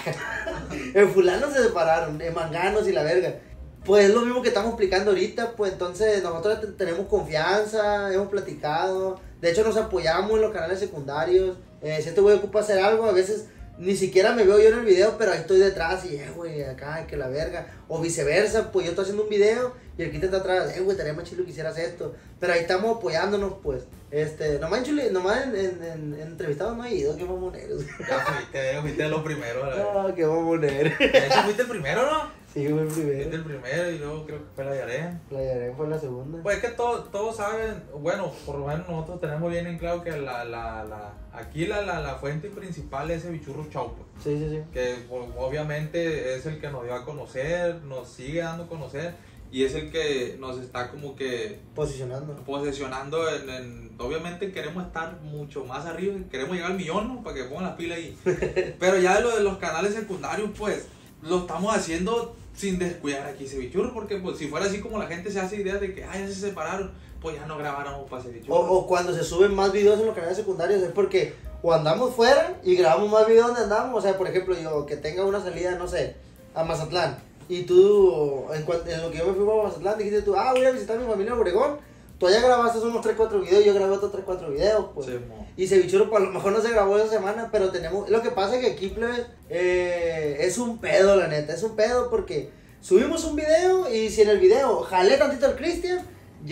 En fulano se separaron, en Manganos y la verga. Pues es lo mismo que estamos explicando ahorita, pues entonces nosotros te- tenemos confianza, hemos platicado. De hecho, nos apoyamos en los canales secundarios. Eh, si este güey ocupa hacer algo, a veces ni siquiera me veo yo en el video, pero ahí estoy detrás y, eh, güey, acá, que la verga. O viceversa, pues yo estoy haciendo un video y el quita está atrás, eh, güey, estaría más chido que hicieras esto. Pero ahí estamos apoyándonos, pues. Este, nomás en, Chuli, nomás en, en, en, en entrevistados no he ido, qué mamoneros. Ya fuiste, ya fuiste lo primero. La verdad. Ah, qué mamonero. De hecho, fuiste el primero, ¿no? Sí, fue el Fuiste primero. el primero y luego creo que fue la Yarén. La Yarén fue la segunda. Pues es que todos, todos saben, bueno, por lo menos nosotros tenemos bien en claro que la, la, la, aquí la, la, la fuente principal es el Bichurro Show, pues, Sí, sí, sí. que pues, obviamente es el que nos dio a conocer, nos sigue dando a conocer y es el que nos está como que Posicionando. posesionando en, en- obviamente queremos estar mucho más arriba, queremos llegar al millón, ¿no? Para que pongan las pilas ahí. Pero ya de lo de los canales secundarios, pues, lo estamos haciendo sin descuidar aquí Cevichurro, porque pues si fuera así como la gente se hace idea de que, ay, ya se separaron, pues ya no grabáramos para Cevichurro. O, o cuando se suben más videos en los canales secundarios es porque o andamos fuera y grabamos más videos donde andamos. O sea, por ejemplo, yo que tenga una salida, no sé, a Mazatlán. Y tú, en, cuan- en lo que yo me fui a Mazatlán, dijiste tú, ah, voy a visitar a mi familia en Obregón. Tú allá grabaste unos tres cuatro videos, yo grabé otros tres cuatro videos, pues. Sí, mo. Y Cevichurro, pues a lo mejor no se grabó esa semana, pero tenemos... Lo que pasa es que aquí, plebes, eh, es un pedo, la neta. Es un pedo porque subimos un video y si en el video jalé tantito al Cristian,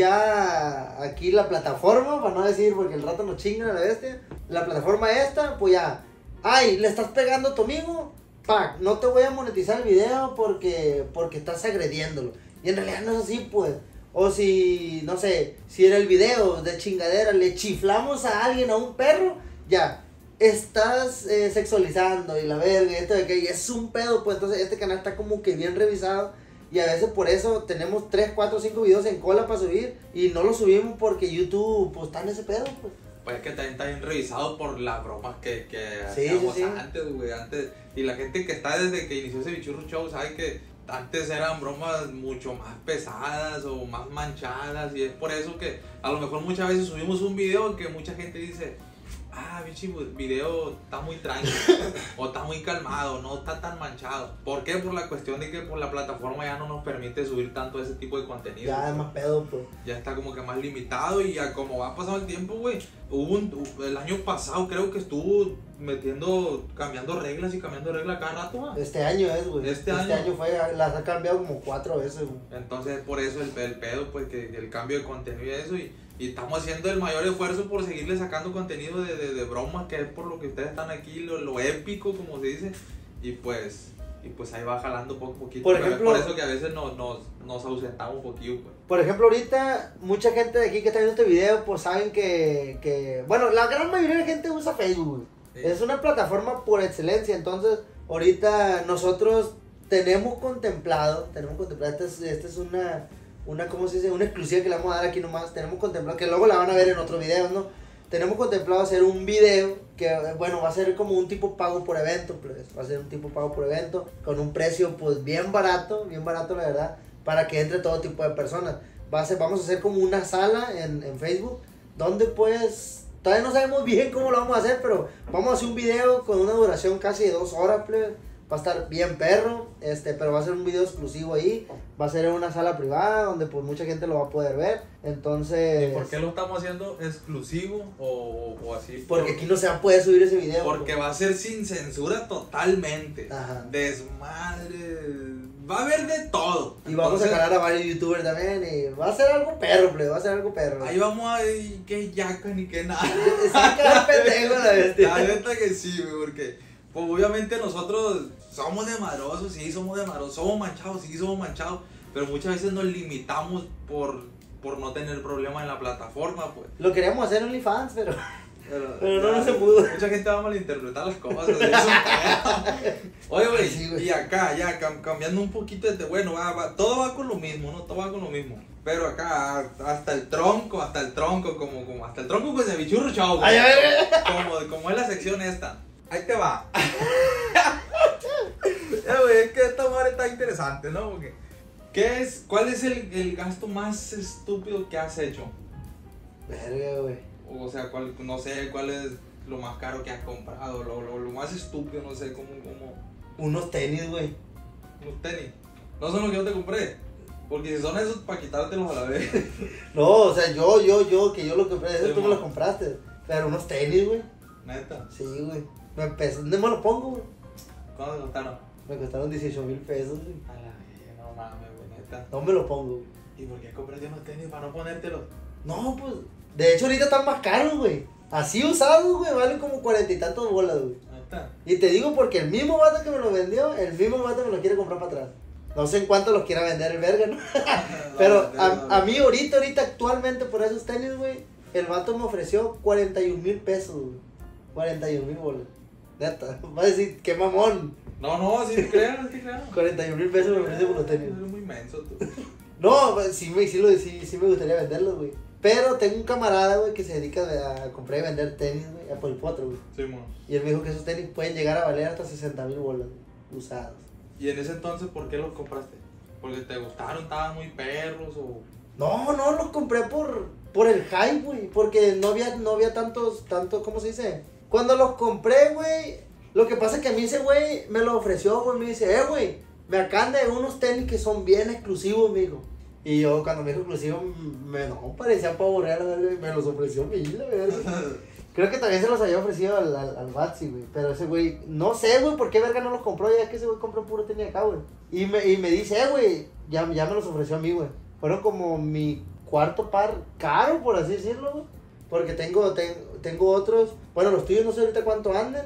ya aquí la plataforma, para no decir porque el rato nos chingan a la bestia, la plataforma esta, pues ya... Ay, le estás pegando a tu amigo, pack, no te voy a monetizar el video porque, porque estás agrediéndolo. Y en realidad no es así, pues. O si, no sé, si en el video de chingadera le chiflamos a alguien, a un perro, ya, estás eh, sexualizando y la verga, y esto de que y es un pedo, pues entonces este canal está como que bien revisado. Y a veces por eso tenemos tres, cuatro, cinco videos en cola para subir y no los subimos porque YouTube pues está en ese pedo, pues. Pues es que también está bien revisado por las bromas que, que Sí, hacíamos sí, sí. antes, güey, antes. Y la gente que está desde que inició ese Bichurro Show sabe que antes eran bromas mucho más pesadas o más manchadas. Y es por eso que a lo mejor muchas veces subimos un video que mucha gente dice, ah, bichi, video está muy tranquilo o está muy calmado, no está tan manchado. ¿Por qué? Por la cuestión de que por la plataforma ya no nos permite subir tanto ese tipo de contenido. Ya es más pedo, pues. Ya está como que más limitado y ya como va pasando el tiempo, güey. Hubo un, el año pasado creo que estuvo metiendo, cambiando reglas y cambiando reglas cada rato, ¿va? Este año es, güey. Este Este, año. año fue, las ha cambiado como cuatro veces, güey. Entonces por eso el, el pedo, pues que el cambio de contenido y eso. Y, y estamos haciendo el mayor esfuerzo por seguirle sacando contenido de, de, de bromas, que es por lo que ustedes están aquí, lo, lo épico, como se dice. Y pues... Y pues ahí va jalando poco a poquito. Por Pero ejemplo- es por eso que a veces nos, nos, nos ausentamos un poquillo, pues. Por ejemplo, ahorita mucha gente de aquí que está viendo este video, pues saben que, que bueno, la gran mayoría de gente usa Facebook, güey. Sí. Es una plataforma por excelencia, entonces ahorita nosotros tenemos contemplado, tenemos contemplado, esta es, esta es una, una, ¿cómo se dice? Una exclusiva que le vamos a dar aquí nomás, tenemos contemplado, que luego la van a ver en otros videos, ¿no? Tenemos contemplado hacer un video que, bueno, va a ser como un tipo pago por evento, pues, va a ser un tipo pago por evento, con un precio, pues, bien barato, bien barato, la verdad, para que entre todo tipo de personas. Va a ser, vamos a hacer como una sala en, en Facebook, donde, pues, todavía no sabemos bien cómo lo vamos a hacer, pero vamos a hacer un video con una duración casi de dos horas, pues. Va a estar bien perro, este, pero va a ser un video exclusivo ahí. Va a ser en una sala privada donde pues mucha gente lo va a poder ver. Entonces... ¿Y por qué lo estamos haciendo exclusivo o, o así? Porque aquí no se va a poder subir ese video. Porque va a ser sin censura totalmente. Ajá. Desmadre. Va a haber de todo. Y vamos Entonces, a calar a varios youtubers también. Y va a ser algo perro, plebe, va a ser algo perro. ahí vamos a ver qué yaca ni qué nada. Saca pendejo la bestia. La neta que sí, güey, porque pues, obviamente nosotros somos desmadrosos, sí, somos desmadrosos, somos manchados, sí, somos manchados, pero muchas veces nos limitamos por, por no tener problemas en la plataforma, pues. Lo queríamos hacer en OnlyFans, pero... Pero, Pero no, ya, no se pudo. Mucha gente va a malinterpretar las cosas. Es un pedo. Oye, güey, Sí, güey. y acá, ya cam- cambiando un poquito de. Bueno, va, va, todo va con lo mismo, ¿no? Todo va con lo mismo. Pero acá, hasta el tronco, hasta el tronco, como, como hasta el tronco, pues de Bichurro Show, güey. Ay, a ver. Como, como es la sección esta. Ahí te va. Ya, güey, es que esta madre está interesante, ¿no? Porque, ¿qué es, ¿cuál es el, el gasto más estúpido que has hecho? Verga, güey. O sea, cuál, no sé, cuál es lo más caro que has comprado, lo, lo, lo más estúpido, no sé, cómo, cómo, Unos tenis, güey. unos tenis. No son los que yo te compré, porque si son esos, para quitártelos a la vez. No, o sea, yo, yo, yo, que yo lo compré. Eso Sí, tú me mo. los compraste. Pero unos tenis, güey. Neta, Sí, güey. Me pesó. ¿Dónde me los pongo, güey? ¿cuándo te costaron? Me costaron dieciocho mil pesos, güey. A la vez, no mames, güey, neta. ¿Dónde me los pongo, güey? ¿Y por qué compraste unos tenis para no ponértelos? No, pues. De hecho, ahorita están más caros, güey. Así usados, güey, valen como cuarenta y tantos bolas, güey. Neta. Y te digo porque el mismo vato que me lo vendió, el mismo vato me lo quiere comprar para atrás. No sé en cuánto los quiera vender el verga, ¿no? Pero a, a mí ahorita, ahorita actualmente por esos tenis, güey, el vato me ofreció cuarenta y un mil pesos, güey. cuarenta y un mil bolas. Neta, va a decir, qué mamón. No, no, sí te creo, sí te creo. cuarenta y un mil pesos me ofrece por los tenis. Eres muy menso tú. No, pues, sí, me, sí, lo, sí, sí me gustaría venderlos, güey. Pero tengo un camarada, güey, que se dedica a comprar y vender tenis, güey, a por el potro, güey. Sí, mono. Y él me dijo que esos tenis pueden llegar a valer hasta sesenta mil bolas, güey, usados. ¿Y en ese entonces por qué los compraste? ¿Porque te gustaron, estaban muy perros o...? No, no, los compré por, por el hype, güey, porque no había, no había tantos, tantos, ¿cómo se dice? Cuando los compré, güey, lo que pasa es que a mí ese güey me lo ofreció, güey, me dice, eh, güey, me acaban de unos tenis que son bien exclusivos, mijo. Y yo, cuando me dijo exclusivo, me no, parecía pavo real, güey, me los ofreció a mí, la verdad. Creo que también se los había ofrecido al, al, al Batsi, güey, pero ese güey, no sé, güey, por qué verga no los compró, ya que ese güey compró puro tenis acá, güey. Y me, y me dice, eh, güey, ya, ya me los ofreció a mí, güey. Fueron como mi cuarto par caro, por así decirlo, güey. Porque tengo, ten, tengo otros, bueno, los tuyos no sé ahorita cuánto anden,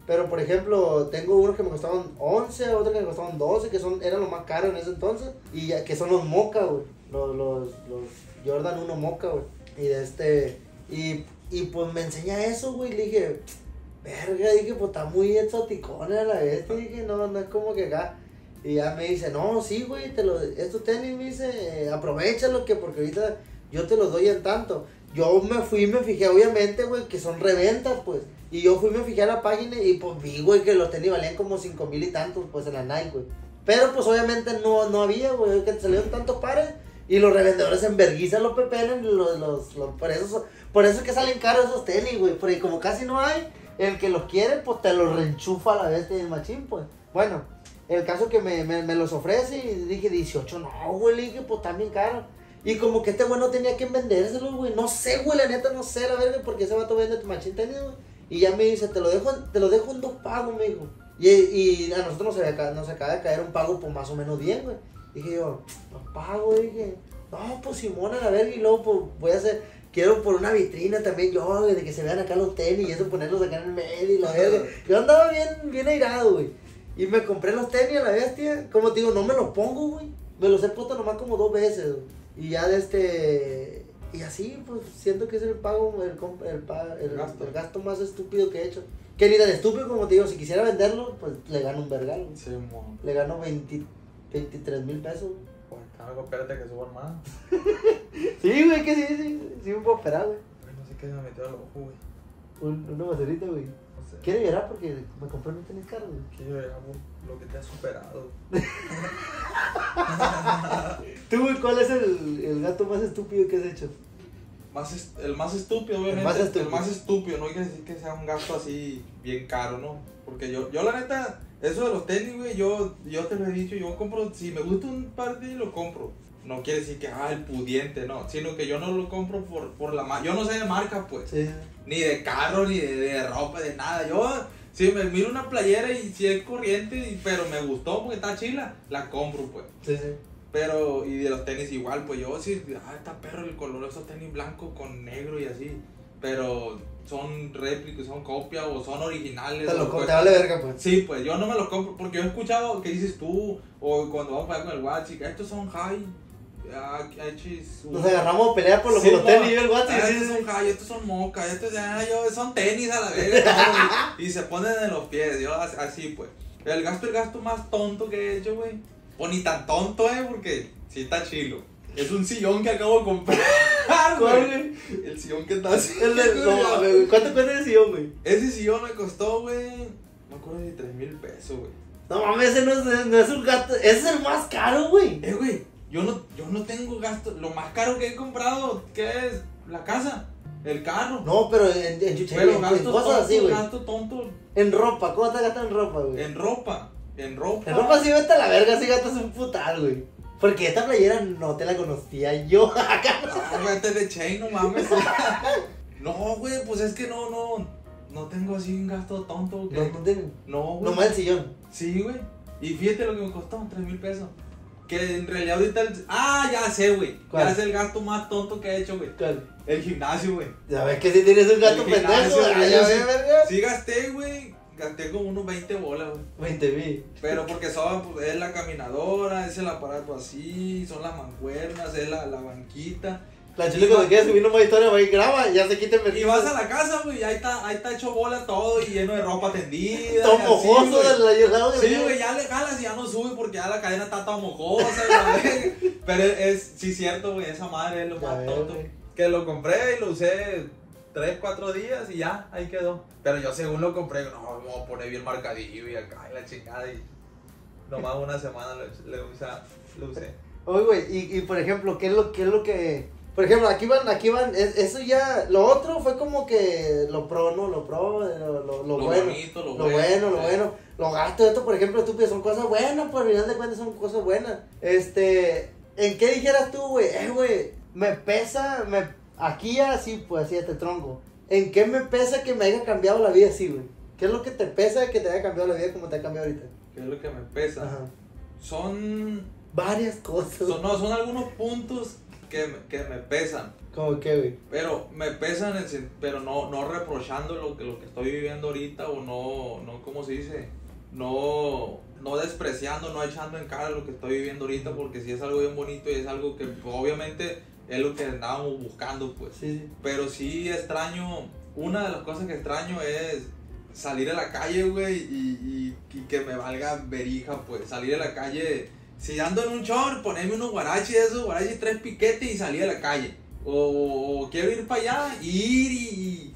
Pero por ejemplo, tengo unos que me costaban once, otros que me costaban doce, que son, eran los más caros en ese entonces. Y ya, que son los Mocha, güey. Los, los, los Jordan uno Mocha, güey. Y de este. Y, y pues me enseña eso, güey. Le dije, verga, dije, pues está muy exoticona a la vez. Dije, no, no es como que acá. Y ya me dice, no, sí, güey, te lo, estos tenis, me dice, eh, aprovechalo, que porque ahorita yo te los doy en tanto. Yo me fui y me fijé, obviamente, güey, que son reventas, pues. Y yo fui y me fijé a la página y pues vi, güey, que los tenis valían como cinco mil y tantos, pues, en la Nike, güey. Pero, pues, obviamente no, no había, güey, que salieron tantos pares. Y los revendedores en vergüenza los pepenan, los, los, los, por eso, por eso es que salen caros esos tenis, güey. Porque como casi no hay, el que los quiere, pues, te los reenchufa a la vez el machín, pues. Bueno, el caso que me, me, me los ofrece y dije, dieciocho, no, güey, le dije, pues, están bien caros. Y como que este güey no tenía que vendérselos, güey. No sé, güey, la neta, no sé, la verga, porque ese vato vende tu machín tenis, güey. Y ya me dice, te lo dejo, te lo dejo en dos pagos, me dijo. Y, y a nosotros nos, había, nos acaba de caer un pago por más o menos bien, güey. Dije yo, no pago, dije. No, pues Simón, a la verga, y luego pues voy a hacer, quiero por una vitrina también yo, güey, de que se vean acá los tenis y eso, ponerlos acá en el medio y la verga. Yo andaba bien, bien airado, güey. Y me compré los tenis a la bestia, como te digo, no me los pongo, güey. Me los he puesto nomás como dos veces, güey. Y ya de este, y así, pues siento que es el pago, el, el, el, el, gasto. el gasto más estúpido que he hecho. Que ni tan estúpido como te digo, si quisiera venderlo, pues le gano un vergal, güey. Sí, mon. Le gano veinte, veintitrés mil pesos, güey. Algo, espérate que suban más. Sí, güey, que sí, sí, sí me puedo esperar, güey. No sé qué se me metió al ojo, güey. Un, una basurita, güey. No sé. Quiero llorar porque me compré un tenis caro, güey. Quiero llorar por lo que te has superado. Tú, güey, ¿cuál es el, el gasto más estúpido que has hecho? Más est el más estúpido, obviamente. El más estúpido. El más estúpido, no hay que decir que sea un gasto así bien caro, ¿no? Porque yo, yo la neta, eso de los tenis, güey, yo, yo te lo he dicho, yo compro, si me gusta un par de tenis, lo compro. No quiere decir que, ah, el pudiente, no. Sino que yo no lo compro por, por la marca. Yo no sé de marca, pues. Sí. Ni de carro, ni de, de ropa, de nada. Yo, si me miro una playera y si es corriente, y, pero me gustó porque está chila, la compro, pues. Sí, sí. Pero, y de los tenis igual, pues yo sí, ah, está perro el color, esos tenis blancos con negro y así. Pero son réplicas, son copias o son originales. Te, lo, pues, te vale verga, pues. Sí, pues yo no me los compro porque yo he escuchado que dices tú, o cuando vamos a jugar con el Watch, que estos son high. Ah, chis, Nos agarramos a pelear por los, sí, por los no, tenis y el Watch. ah, Sí, estos sí, son high, estos son moca, estos ya, yo, son tenis a la vez. ¿No? Y se ponen en los pies, yo así pues. El gasto, el gasto más tonto que he hecho, güey. O ni tan tonto, eh, porque sí está chilo. Es un sillón que acabo de comprar. ¿Cuál, güey? El sillón que está así. El de, no, güey. ¿Cuánto cuesta ese sillón, güey? Ese sillón me costó, güey, me acuerdo de tres mil pesos, güey. No mames, ese no es, no es un gasto. Ese es el más caro, güey. Eh, güey, yo no, yo no tengo gasto. Lo más caro que he comprado, ¿qué es? La casa, el carro. No, pero en, en chuchería, Pero en gasto cosas tonto, así, güey. gasto tonto. En ropa, ¿cómo te gastas en ropa, güey? En ropa, en ropa. En ropa sí vete a la verga, sí gastas un putal, güey. Porque esta playera no te la conocía yo. No, vete de chain, no mames. No, güey, pues es que no, no, no tengo así un gasto tonto. Que... No, no tengo. No, güey. Nomás el sillón. Sí, güey. Y fíjate lo que me costó, tres mil pesos. Que en realidad ahorita el... Ah, ya sé, güey. Ya es el gasto más tonto que he hecho, güey. ¿Cuál? El gimnasio, güey. Ya ves que si tienes un gasto El gimnasio, pendejo. güey, Ya sí, ves, verga. sí gasté, güey. Gasté como unos veinte bolas, güey. veinte mil. Pero porque son, pues, es la caminadora, es el aparato así, son las mancuernas, es la, la banquita. La chile cuando quieras subir una historia, güey, graba, ya se quita el Y vas a la casa, güey, y ahí está, ahí está hecho bola todo y lleno de ropa tendida. todo y así, mojoso güey. del ayudado. Sí, güey, ya le jalas y ya no sube porque ya la cadena está toda mojosa. Güey. Pero es, es, sí, cierto, güey, esa madre es lo Ya más veo, tonto. güey. Que lo compré y lo usé tres, cuatro días y ya, ahí quedó. Pero yo según lo compré, no, me voy a poner bien marcadillo y acá y la chingada y nomás una semana le, le, usa, lo usé. Oye, güey, y, y por ejemplo, ¿qué es lo, qué es lo que... Por ejemplo, aquí van, aquí van, es, eso ya, lo otro fue como que lo pro, ¿no? Lo pro, lo, lo, lo, Lo bueno, bonito, lo lo bueno, bueno, lo sí. bueno, lo gasto, esto por ejemplo, tú son cosas buenas, por el final de cuentas son cosas buenas. Este, ¿en qué dijeras tú, güey? Eh, güey, me pesa, me, aquí así, pues así, este tronco. ¿En qué me pesa que me haya cambiado la vida así, güey? ¿Qué es lo que te pesa que te haya cambiado la vida como te ha cambiado ahorita? ¿Qué es lo que me pesa? Ajá. Son, Varias cosas. son, no, son algunos puntos que me, que me pesan. ¿Cómo qué, güey? Pero me pesan, en sen- pero no, no reprochando lo que, lo que estoy viviendo ahorita o no, no, ¿cómo se dice? No, no despreciando, no echando en cara lo que estoy viviendo ahorita porque sí es algo bien bonito y es algo que pues, obviamente es lo que andábamos buscando, pues. Sí, sí. Pero sí extraño, una de las cosas que extraño es salir a la calle, güey, y, y, y que me valga verija, pues, salir a la calle, si ando en un short, ponerme unos guaraches, esos guaraches, tres piquetes y salir a la calle. O, o quiero ir para allá, ir y,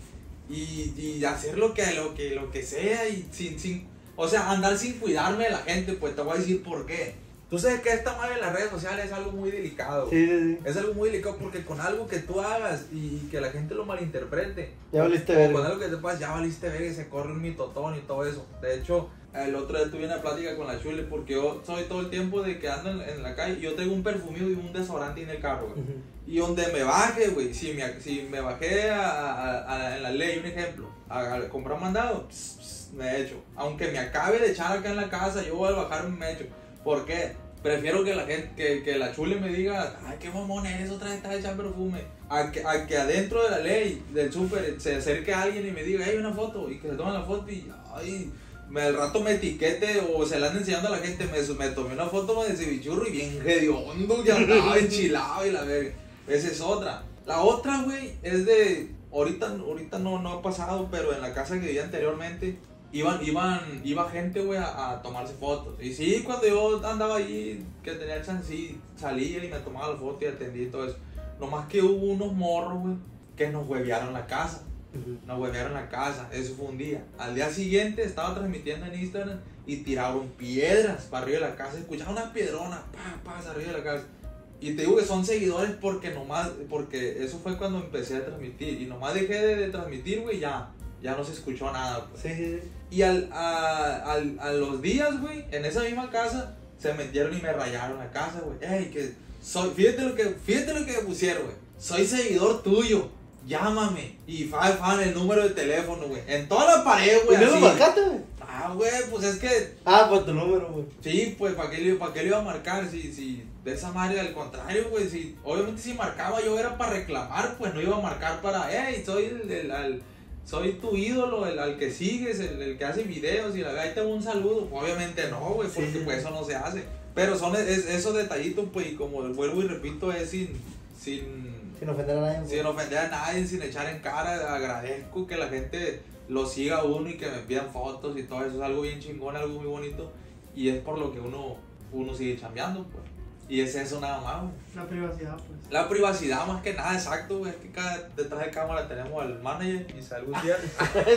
y, y hacer lo que, lo que, lo que sea, y sin, sin, o sea, andar sin cuidarme de la gente, pues te voy a decir por qué. Tú sabes que esta madre de las redes sociales es algo muy delicado. Sí, sí, sí. Es algo muy delicado porque con algo que tú hagas y que la gente lo malinterprete, Ya valiste o verga. con algo que te pasa, ya valiste verga y se corre un mitotón y todo eso. De hecho, el otro día tuve una plática con la Chule porque yo soy todo el tiempo de que ando en, en la calle, yo tengo un perfumido y un desodorante en el carro, güey. Ujú. Y donde me baje, güey, si me, si me bajé a, a, a- en la ley, un ejemplo, a, a comprar mandado, pss, pss, me echo. Aunque me acabe de echar acá en la casa, yo voy a bajar me echo. ¿Por qué? Prefiero que la gente, que, que la Chule me diga, ay, qué mamón eres, otra vez estás echando perfume. A que, a que adentro de la ley, del súper, se acerque alguien y me diga, hey, una foto, y que se tome la foto y, ay, me, al rato me etiquete o se la ande enseñando a la gente, me, me tomé una foto de cevichurro y bien hediondo, ya andaba enchilado y la verga. Esa es otra. La otra, güey, es de, ahorita, ahorita no, no ha pasado, pero en la casa que vivía anteriormente, Iban, iban, iba gente, güey, a, a tomarse fotos. Y sí, cuando yo andaba ahí, que tenía chance, sí, salía y me tomaba la foto y atendí y todo eso. Nomás que hubo unos morros, güey, que nos huevearon la casa. Ujú. Nos huevearon la casa, eso fue un día. Al día siguiente estaba transmitiendo en Instagram y tiraron piedras para arriba de la casa. Escuchaba una piedrona, pa, pa, arriba de la casa. Y te digo que son seguidores porque nomás, porque eso fue cuando empecé a transmitir. Y nomás dejé de, de transmitir, güey, ya, ya no se escuchó nada, pues. Sí, sí, sí. Y al, a, al- a los días, güey, en esa misma casa, se metieron y me rayaron la casa, güey. Ey, que soy, fíjate lo que, fíjate lo que me pusieron, güey. Soy seguidor tuyo, llámame. Y fan, fan, el número de teléfono, güey. En toda la pared, ¿Y güey, no lo así. marcaste, güey? Ah, güey, pues es que, Ah, por tu número, güey. sí, pues, ¿para qué, le- pa' qué le iba a marcar? Si, si, de esa madre, al contrario, güey, si, obviamente si marcaba yo era para reclamar, pues no iba a marcar para, hey, soy el, el, al- soy tu ídolo, el al que sigues, el, el que hace videos y la ahí te hago un saludo. Pues, obviamente no, güey, porque Sí. pues eso no se hace. Pero son es, esos detallitos, pues, y como vuelvo y repito, es sin, sin, Sin ofender a nadie, güey. sin ofender a nadie, sin echar en cara. Agradezco que la gente lo siga a uno y que me pidan fotos y todo eso. Es algo bien chingón, algo muy bonito. Y es por lo que uno, uno sigue chambeando, pues. Y es eso nada más, güey. La privacidad, pues. La privacidad más que nada, exacto, güey. Es que cada, detrás de cámara tenemos al manager, Isabel Gutiérrez.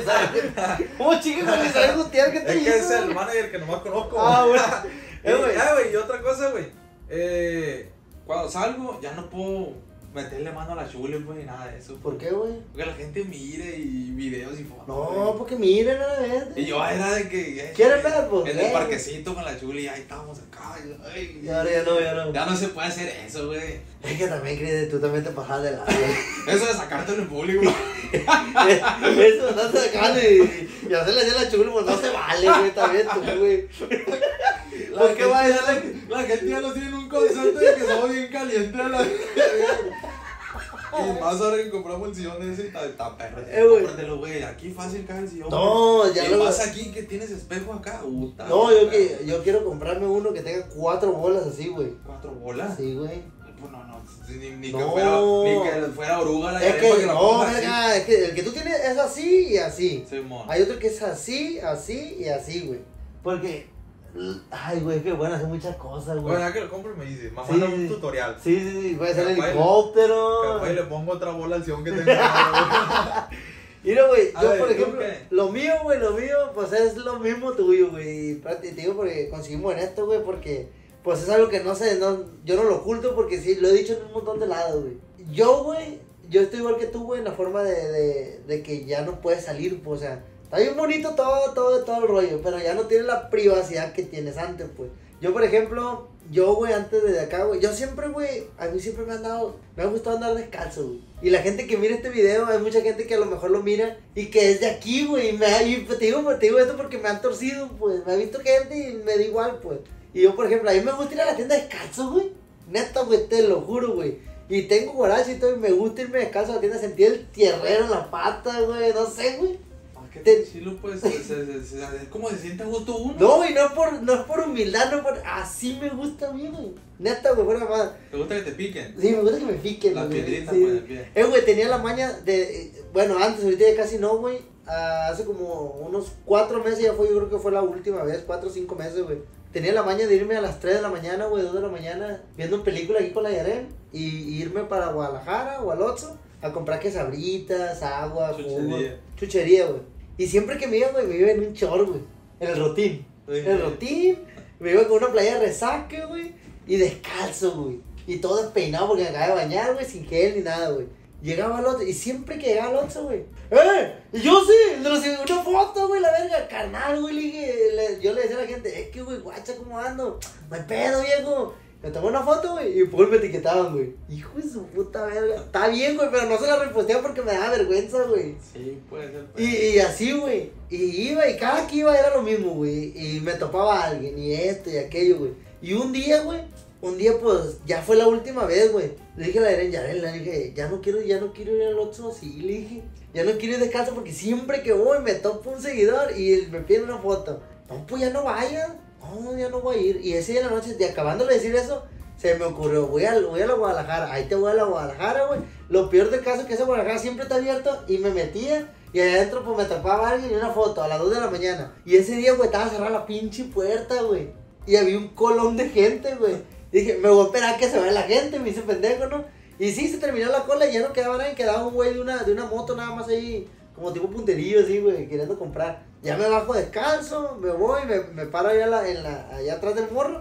¿Cómo chica con Isabel Gutiérrez? ¿Qué te Es que es hizo, el güey? manager que nomás conozco. Ah, güey. bueno. Y, Eh, güey. ah, güey, y otra cosa, güey. Eh, cuando salgo, ya no puedo meterle mano a la Chule, pues, ni nada de eso. ¿Por qué, güey? Porque la gente mire y videos y fotos. No, güey. porque miren a la vez. Y yo era de que. eh, ¿Quieres ver, pues? En el Eh. parquecito con la Chule y ahí estábamos acá. y, ay, Y ahora ya no, ya no. Ya no se puede hacer eso, güey. Es que también, Cris, tú también te pasas de la Eso de sacártelo en público. Eso, no se sacando y, y hacerle así a la chula, pues no se vale, güey, también tú, güey. La ¿Por qué gente va a ya decirle la, la gente ya no tiene un concepto de que somos bien calientes a la Y más ahora que compramos el sillón ese, está, está perro. Eh, güey. Cómpratelo, güey. Aquí fácil cae el sillón. No, güey. ya Y lo- más aquí que tienes espejo acá. Puta, No, yo, puta. que, yo quiero comprarme uno que tenga cuatro bolas así, güey. ¿Cuatro bolas? Sí, güey. Pues no, no. Ni, ni No. que fuera, ni que fuera oruga la Es llave para que, la no, pongas así. verga, es que el que tú tienes es así y así. Simón. Hay otro que es así, así y así, güey. Porque, ay, güey, es que bueno hacer muchas cosas, güey. Bueno, ya que lo compro me dice, me Sí, manda sí. un tutorial. Sí, sí, sí, puede ser Capaz le- helicóptero. Capaz y le pongo otra bola al sillón que tenga. Mira, güey, A yo ver, por ¿tú ejemplo, qué? lo mío, güey, lo mío, pues es lo mismo tuyo, güey. Y prácti- te digo porque conseguimos en esto, güey, porque pues es algo que no sé, no, yo no lo oculto porque sí, lo he dicho en un montón de lados, güey. Yo, güey, yo estoy igual que tú, güey, en la forma de, de, de que ya no puedes salir, pues, o sea, está bien bonito todo, todo, todo el rollo, pero ya no tienes la privacidad que tienes antes, pues. Yo, por ejemplo, yo, güey, antes de acá, güey, yo siempre, güey, a mí siempre me han dado, me ha gustado andar descalzo, güey. Y la gente que mira este video, hay mucha gente que a lo mejor lo mira y que es de aquí, güey. Y me ha- y te digo, te digo esto porque me han torcido, pues. Me ha visto gente y me da igual, pues. Y yo, por ejemplo, a mí me gusta ir a la tienda descalzo, güey. Neta, güey, te lo juro, güey. Y tengo guarache y todo, y me gusta irme descalzo a la tienda, sentir el tierrero en la pata, güey, no sé, güey. ¿Qué Te- chilo, pues? Se, se, se, se- es como se siente a gusto uno. No, güey, no es por, no es por humildad, no es por... Así me gusta a mí, güey. Neta, güey, fuera más. ¿Te gusta que te piquen? Sí, me gusta que me piquen, Las güey. piedritas, Sí. pues, del pie. Eh, güey, tenía la maña de... Bueno, antes, ahorita ya casi no, güey. Ah, hace como unos cuatro meses ya fue, yo creo que fue la última vez, cuatro o cinco meses, güey. Tenía la maña de irme a las tres de la mañana, güey, dos de la mañana, viendo película aquí con la Yaren. Y, y irme para Guadalajara o al Oxxo a comprar que sabritas, agua, jugo, Chuchería. chuchería, güey. Y siempre que me iba, güey, me iba en un short, güey. En el rotín. Sí, En el sí. rotín. Me iba con una playa de resaque, güey. Y descalzo, güey. Y todo despeinado porque me acababa de bañar, güey, sin gel ni nada, güey. Llegaba al otro, y siempre que llegaba al otro, güey. ¡Eh! Y yo sí, le recibí una foto, güey, la verga, carnal, güey. Le dije, le- yo le decía a la gente, es que, güey, guacha, ¿cómo ando? No hay pedo, viejo. Me tomó una foto, güey, y pues me etiquetaban, güey. Hijo de su puta verga. Está bien, güey, pero no se la reposteaba porque me daba vergüenza, güey. Sí, puede ser. Y, y así, güey. Y iba, y cada que iba era lo mismo, güey. Y me topaba a alguien, y esto y aquello, güey. Y un día, güey, un día, pues, ya fue la última vez, güey. Le dije a la Eren, ya, le dije, ya no quiero, ya no quiero ir al Oxxo así, le dije. Ya no quiero ir descalzo porque siempre que voy me topo un seguidor y me pide una foto. No, pues ya no vaya. No, ya no voy a ir. Y ese día de la noche, de acabándole de decir eso, se me ocurrió, voy a, voy a la Guadalajara. Ahí te voy a la Guadalajara, güey. Lo peor del caso es que esa Guadalajara siempre está abierto y me metía. Y allá adentro, pues me tapaba alguien y una foto a las dos de la mañana. Y ese día, güey, estaba cerrada la pinche puerta, güey. Y había un colón de gente, güey. Dije, me voy a esperar a que se vaya la gente, me hice pendejo, ¿no? Y sí, se terminó la cola y ya no quedaba nadie, quedaba un güey de una, de una moto nada más ahí, como tipo punterillo así, güey, queriendo comprar. Ya me bajo descalzo, me voy, me, me paro allá, la, en la, allá atrás del morro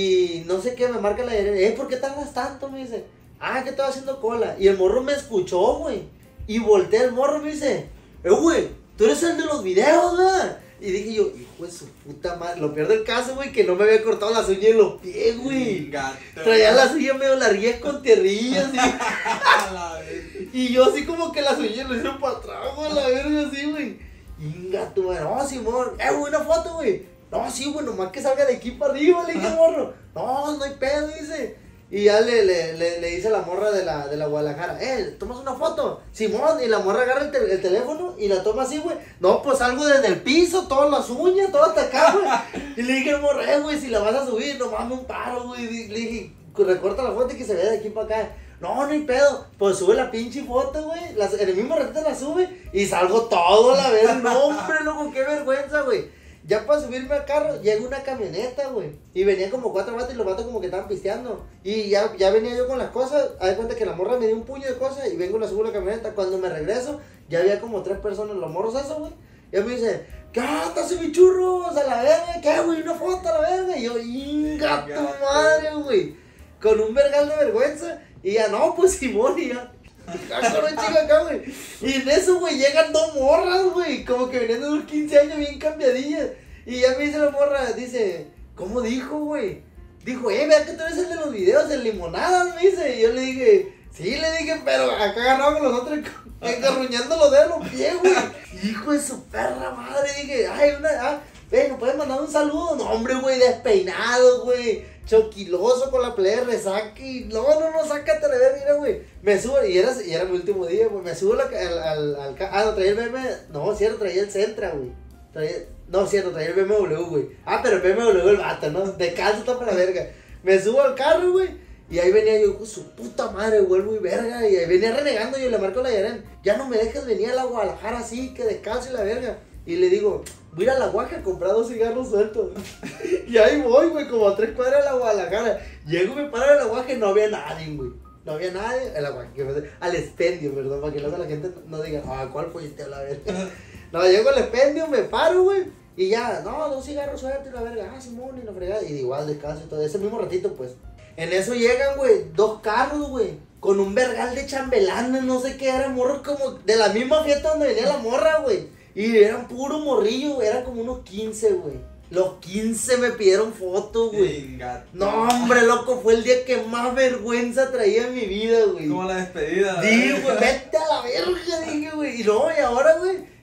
y no sé qué, me marca la Irene, eh, ¿por qué tardas tanto? Me dice, ah, que estaba haciendo cola. Y el morro me escuchó, güey, y volteé al morro y me dice, eh, güey, tú eres el de los videos, güey. Y dije yo, hijo de su puta madre, lo peor del caso, güey, que no me había cortado las uñas en los pies, güey. Gato. Traía las uñas medio larguillas con tierrillas, así. A la vez. Y yo así como que las uñas lo hicieron para atrás, güey, la verga así, güey. Inga tu madre, no, Simón, eh, güey, una foto, güey. No, sí, güey, nomás que salga de aquí para arriba, le dije, morro. No, no hay pedo, dice. Y ya le, le, le, le dice a la morra de la, de la Guadalajara, eh, ¿tomas una foto? Simón, y la morra agarra el, te- el teléfono y la toma así, güey. No, pues salgo desde el piso, todas las uñas, todo hasta acá, güey. Y le dije al morro, eh, güey, si la vas a subir, no mames un paro, güey. Y le dije, recorta la foto y que se vea de aquí para acá. No, no hay pedo. Pues sube la pinche foto, güey. Las- En el mismo ratito la sube y salgo todo a la vez. No, hombre, loco, qué vergüenza, güey. Ya para subirme al carro, llega una camioneta, güey. Y venían como cuatro vatos y los vatos como que estaban pisteando. Y ya, ya venía yo con las cosas. Haz de cuenta que la morra me dio un puño de cosas y vengo y la subo a la camioneta. Cuando me regreso, ya había como tres personas, los morros esos, güey. Y me dice, ¿qué onda, mi churros? A la verga, ¿qué, güey? Una foto a la verga. Y yo, inga tu madre, güey. Con un vergal de vergüenza. Y ya, no, pues Simón, y ya. Acá, no, chica, acá, güey. Y en eso, güey, llegan dos morras, güey. Como que venían de unos quince años bien cambiadillas. Y ya me dice la morra, dice, ¿cómo dijo, güey? Dijo, eh, vea que tú eres el de los videos de limonadas, me dice. Y yo le dije, sí, le dije, pero acá agarrado con los otros, engarruñando los dedos, los pies, güey. Hijo de su perra madre, dije, ay, una, ah, ven, ¿nos puedes mandar un saludo? No, hombre, güey, despeinado, güey. Choquiloso con la playa de resaque y no, no, no, sácate la verga, mira, güey. Me subo, y era, y era mi último día, güey. Me subo la, al, al, al, ca- ah, no, traía el B M W, no, cierto, traía el Sentra, güey. Traía, no, cierto, traía el B M W, güey. Ah, pero el B M W el vato, ¿no? De calzo está para la verga. Me subo al carro, güey. Y ahí venía yo, con su puta madre, vuelvo y verga. Y ahí venía renegando, yo le marco a la Yaren, ya no me dejes venir a la Guadalajara así, que descalzo y la verga. Y le digo, voy a ir a la Guaja a comprar dos cigarros sueltos. Y ahí voy, güey, como a tres cuadras de la Guadalajara. Llego y me paro en la Guaja y no había nadie, güey. No había nadie en la Guaja. Al expendio, perdón, para que luego la gente no diga, ah, ¿cuál fuiste a la verga? No, llego al expendio, me paro, güey. Y ya, no, dos cigarros sueltos y la verga. Ah, Simón y la fregada. Y igual descanso y todo. Ese mismo ratito, pues. En eso llegan, güey, dos carros, güey. Con un vergal de chambelanes, no sé qué, eran morros como de la misma fiesta donde venía la morra, güey. Y eran puro morrillo, güey, eran como unos quince, güey. Los quince me pidieron fotos, güey. Inga. No, hombre, loco, fue el día que más vergüenza traía en mi vida, güey. Como la despedida. Sí, ¿verdad? güey, vete a la verga, dije, güey. Y no, y ahora, güey,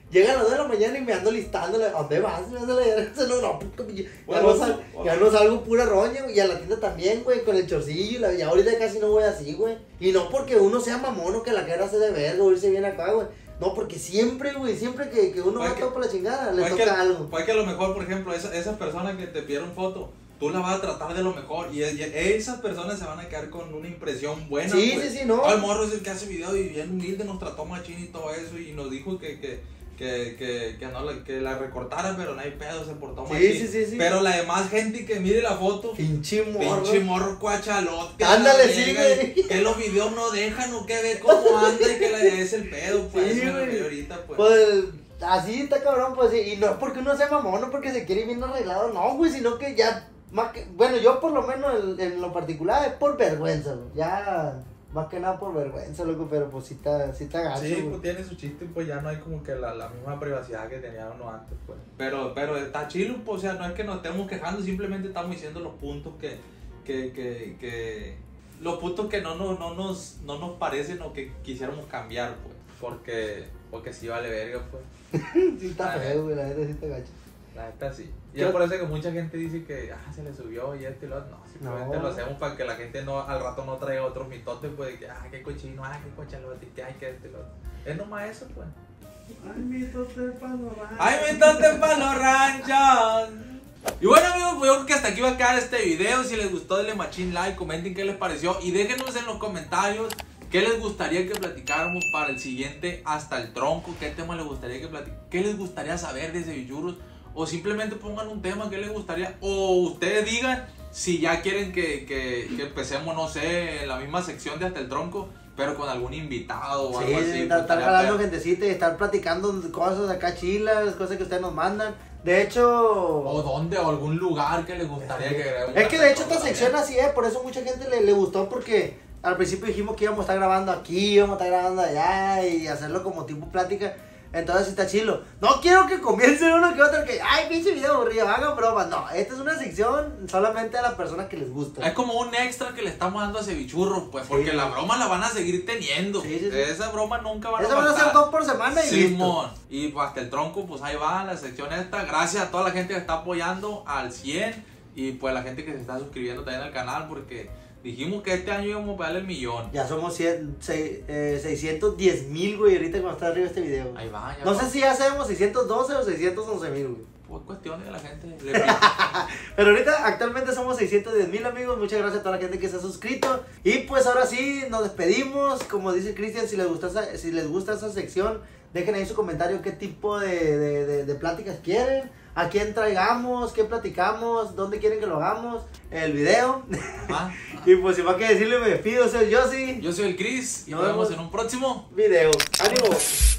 Llegan a las dos de la mañana y me ando listando, ¿a dónde vas? Me ando la no, no, puto, ya, Bueno, no sal, bueno. ya no salgo pura roña, güey, y a la tienda también, güey, con el chorcillo, y la, ya ahorita casi no voy así, güey. Y no porque uno sea mamón o que la cara se de verga o irse bien acá, güey. No, porque siempre, güey, siempre que, que uno Pues va que- todo por la chingada, le Pues toca que, algo. pues que a lo mejor, por ejemplo, esa, esas personas que te pidieron foto, tú las vas a tratar de lo mejor y, y esas personas se van a quedar con una impresión buena. Sí, pues. sí, sí, no. Al morro es el que hace video y bien humilde, nos trató machín y todo eso y nos dijo que, que, que, que, que, no, la- que la recortara, pero no hay pedo, se portó Sí, machín. sí, sí, sí. Pero la demás gente que mire la foto, Pinche morro. pinche morro cuachalote. Ándale, a la sí, verga, güey. y que los videos no dejan o que ve cómo anda y que le es el pedo, pues. Sí, eso es lo que güey. yo ahorita, pues. Pues así está cabrón, pues sí. Y no es porque uno sea mamón, no porque se quiere ir bien arreglado, no, güey, sino que ya, más que, bueno, yo por lo menos en, en lo particular es por vergüenza, güey. Ya, más que nada por vergüenza, loco, pero pues sí está, sí está gacho, Sí, güey. pues tiene su chiste, pues ya no hay como que la, la misma privacidad que tenía uno antes, pues. Pero, pero está chilo, pues, o sea, no es que nos estemos quejando, simplemente estamos diciendo los puntos que, que, que, que los puntos que no, no, no, nos, no nos parecen o que quisiéramos cambiar, pues. Porque, porque sí vale verga, pues. Sí está Ah, feo, güey, la neta sí está gacho. La neta sí. Y Yo- es por eso que mucha gente dice que, ah, se le subió y este y lo otro. No, simplemente No. lo hacemos para que la gente no, al rato no traiga otros mitotes, pues, de que, ah, qué cochino, ah, qué cochalote, que ay, que este y lo otro. Es nomás eso, pues. Ay, mitote pa' los ranchos. ¡Ay, mitote para los ranchos! Y bueno, amigos, pues yo creo que hasta aquí va a quedar este video. Si les gustó, denle machín like, comenten qué les pareció y déjenos en los comentarios qué les gustaría que platicáramos para el siguiente Hasta el Tronco, qué tema les gustaría que platic... qué les gustaría saber de Cevichurros, o simplemente pongan un tema que les gustaría, o ustedes digan si ya quieren que, que, que empecemos, no sé, en la misma sección de Hasta el Tronco, pero con algún invitado o Sí, algo así. sí, pues, estar, estar estaría jalando perro. gentecita y estar platicando cosas acá chilas, cosas que ustedes nos mandan. De hecho... O dónde, o algún lugar que les gustaría que grabemos. Es que de hecho esta también. sección así es, por eso mucha gente le, le gustó, porque al principio dijimos que íbamos a estar grabando aquí, íbamos a estar grabando allá y hacerlo como tipo plática. Entonces está chilo. No quiero que comience uno que otro que, ay, pinche video aburrido, hagan bromas. No, esta es una sección solamente a las personas que les gusta. Es como un extra que le estamos dando a Cevichurros, pues, porque Sí. la broma la van a seguir teniendo. Sí, sí, sí. Esa broma nunca van a Eso van a ser faltar. dos por semana y listo. Simón. Y pues hasta el tronco, pues ahí va la sección esta. Gracias a toda la gente que está apoyando al cien y pues la gente que se está suscribiendo también al canal, porque dijimos que este año íbamos a pegarle el millón. Ya somos cien, seis, eh, seiscientos diez mil, güey, ahorita cuando está arriba este video. Ahí va, ya No va. sé si ya hacemos seiscientos doce o seiscientos once mil, güey. Pues cuestión de que la gente le pique. Pero ahorita actualmente somos seiscientos diez mil, amigos. Muchas gracias a toda la gente que se ha suscrito. Y pues ahora sí, nos despedimos. Como dice Cristian, si les gusta esa, si les gusta esa sección, dejen ahí su comentario qué tipo de, de, de, de pláticas quieren, a quién traigamos, qué platicamos, dónde quieren que lo hagamos, el video. Ajá. Y pues si va que decirle, me despido, soy Josie. Yo soy el Chris y Nos nos vemos vemos. en un próximo Video. ¡Ánimo!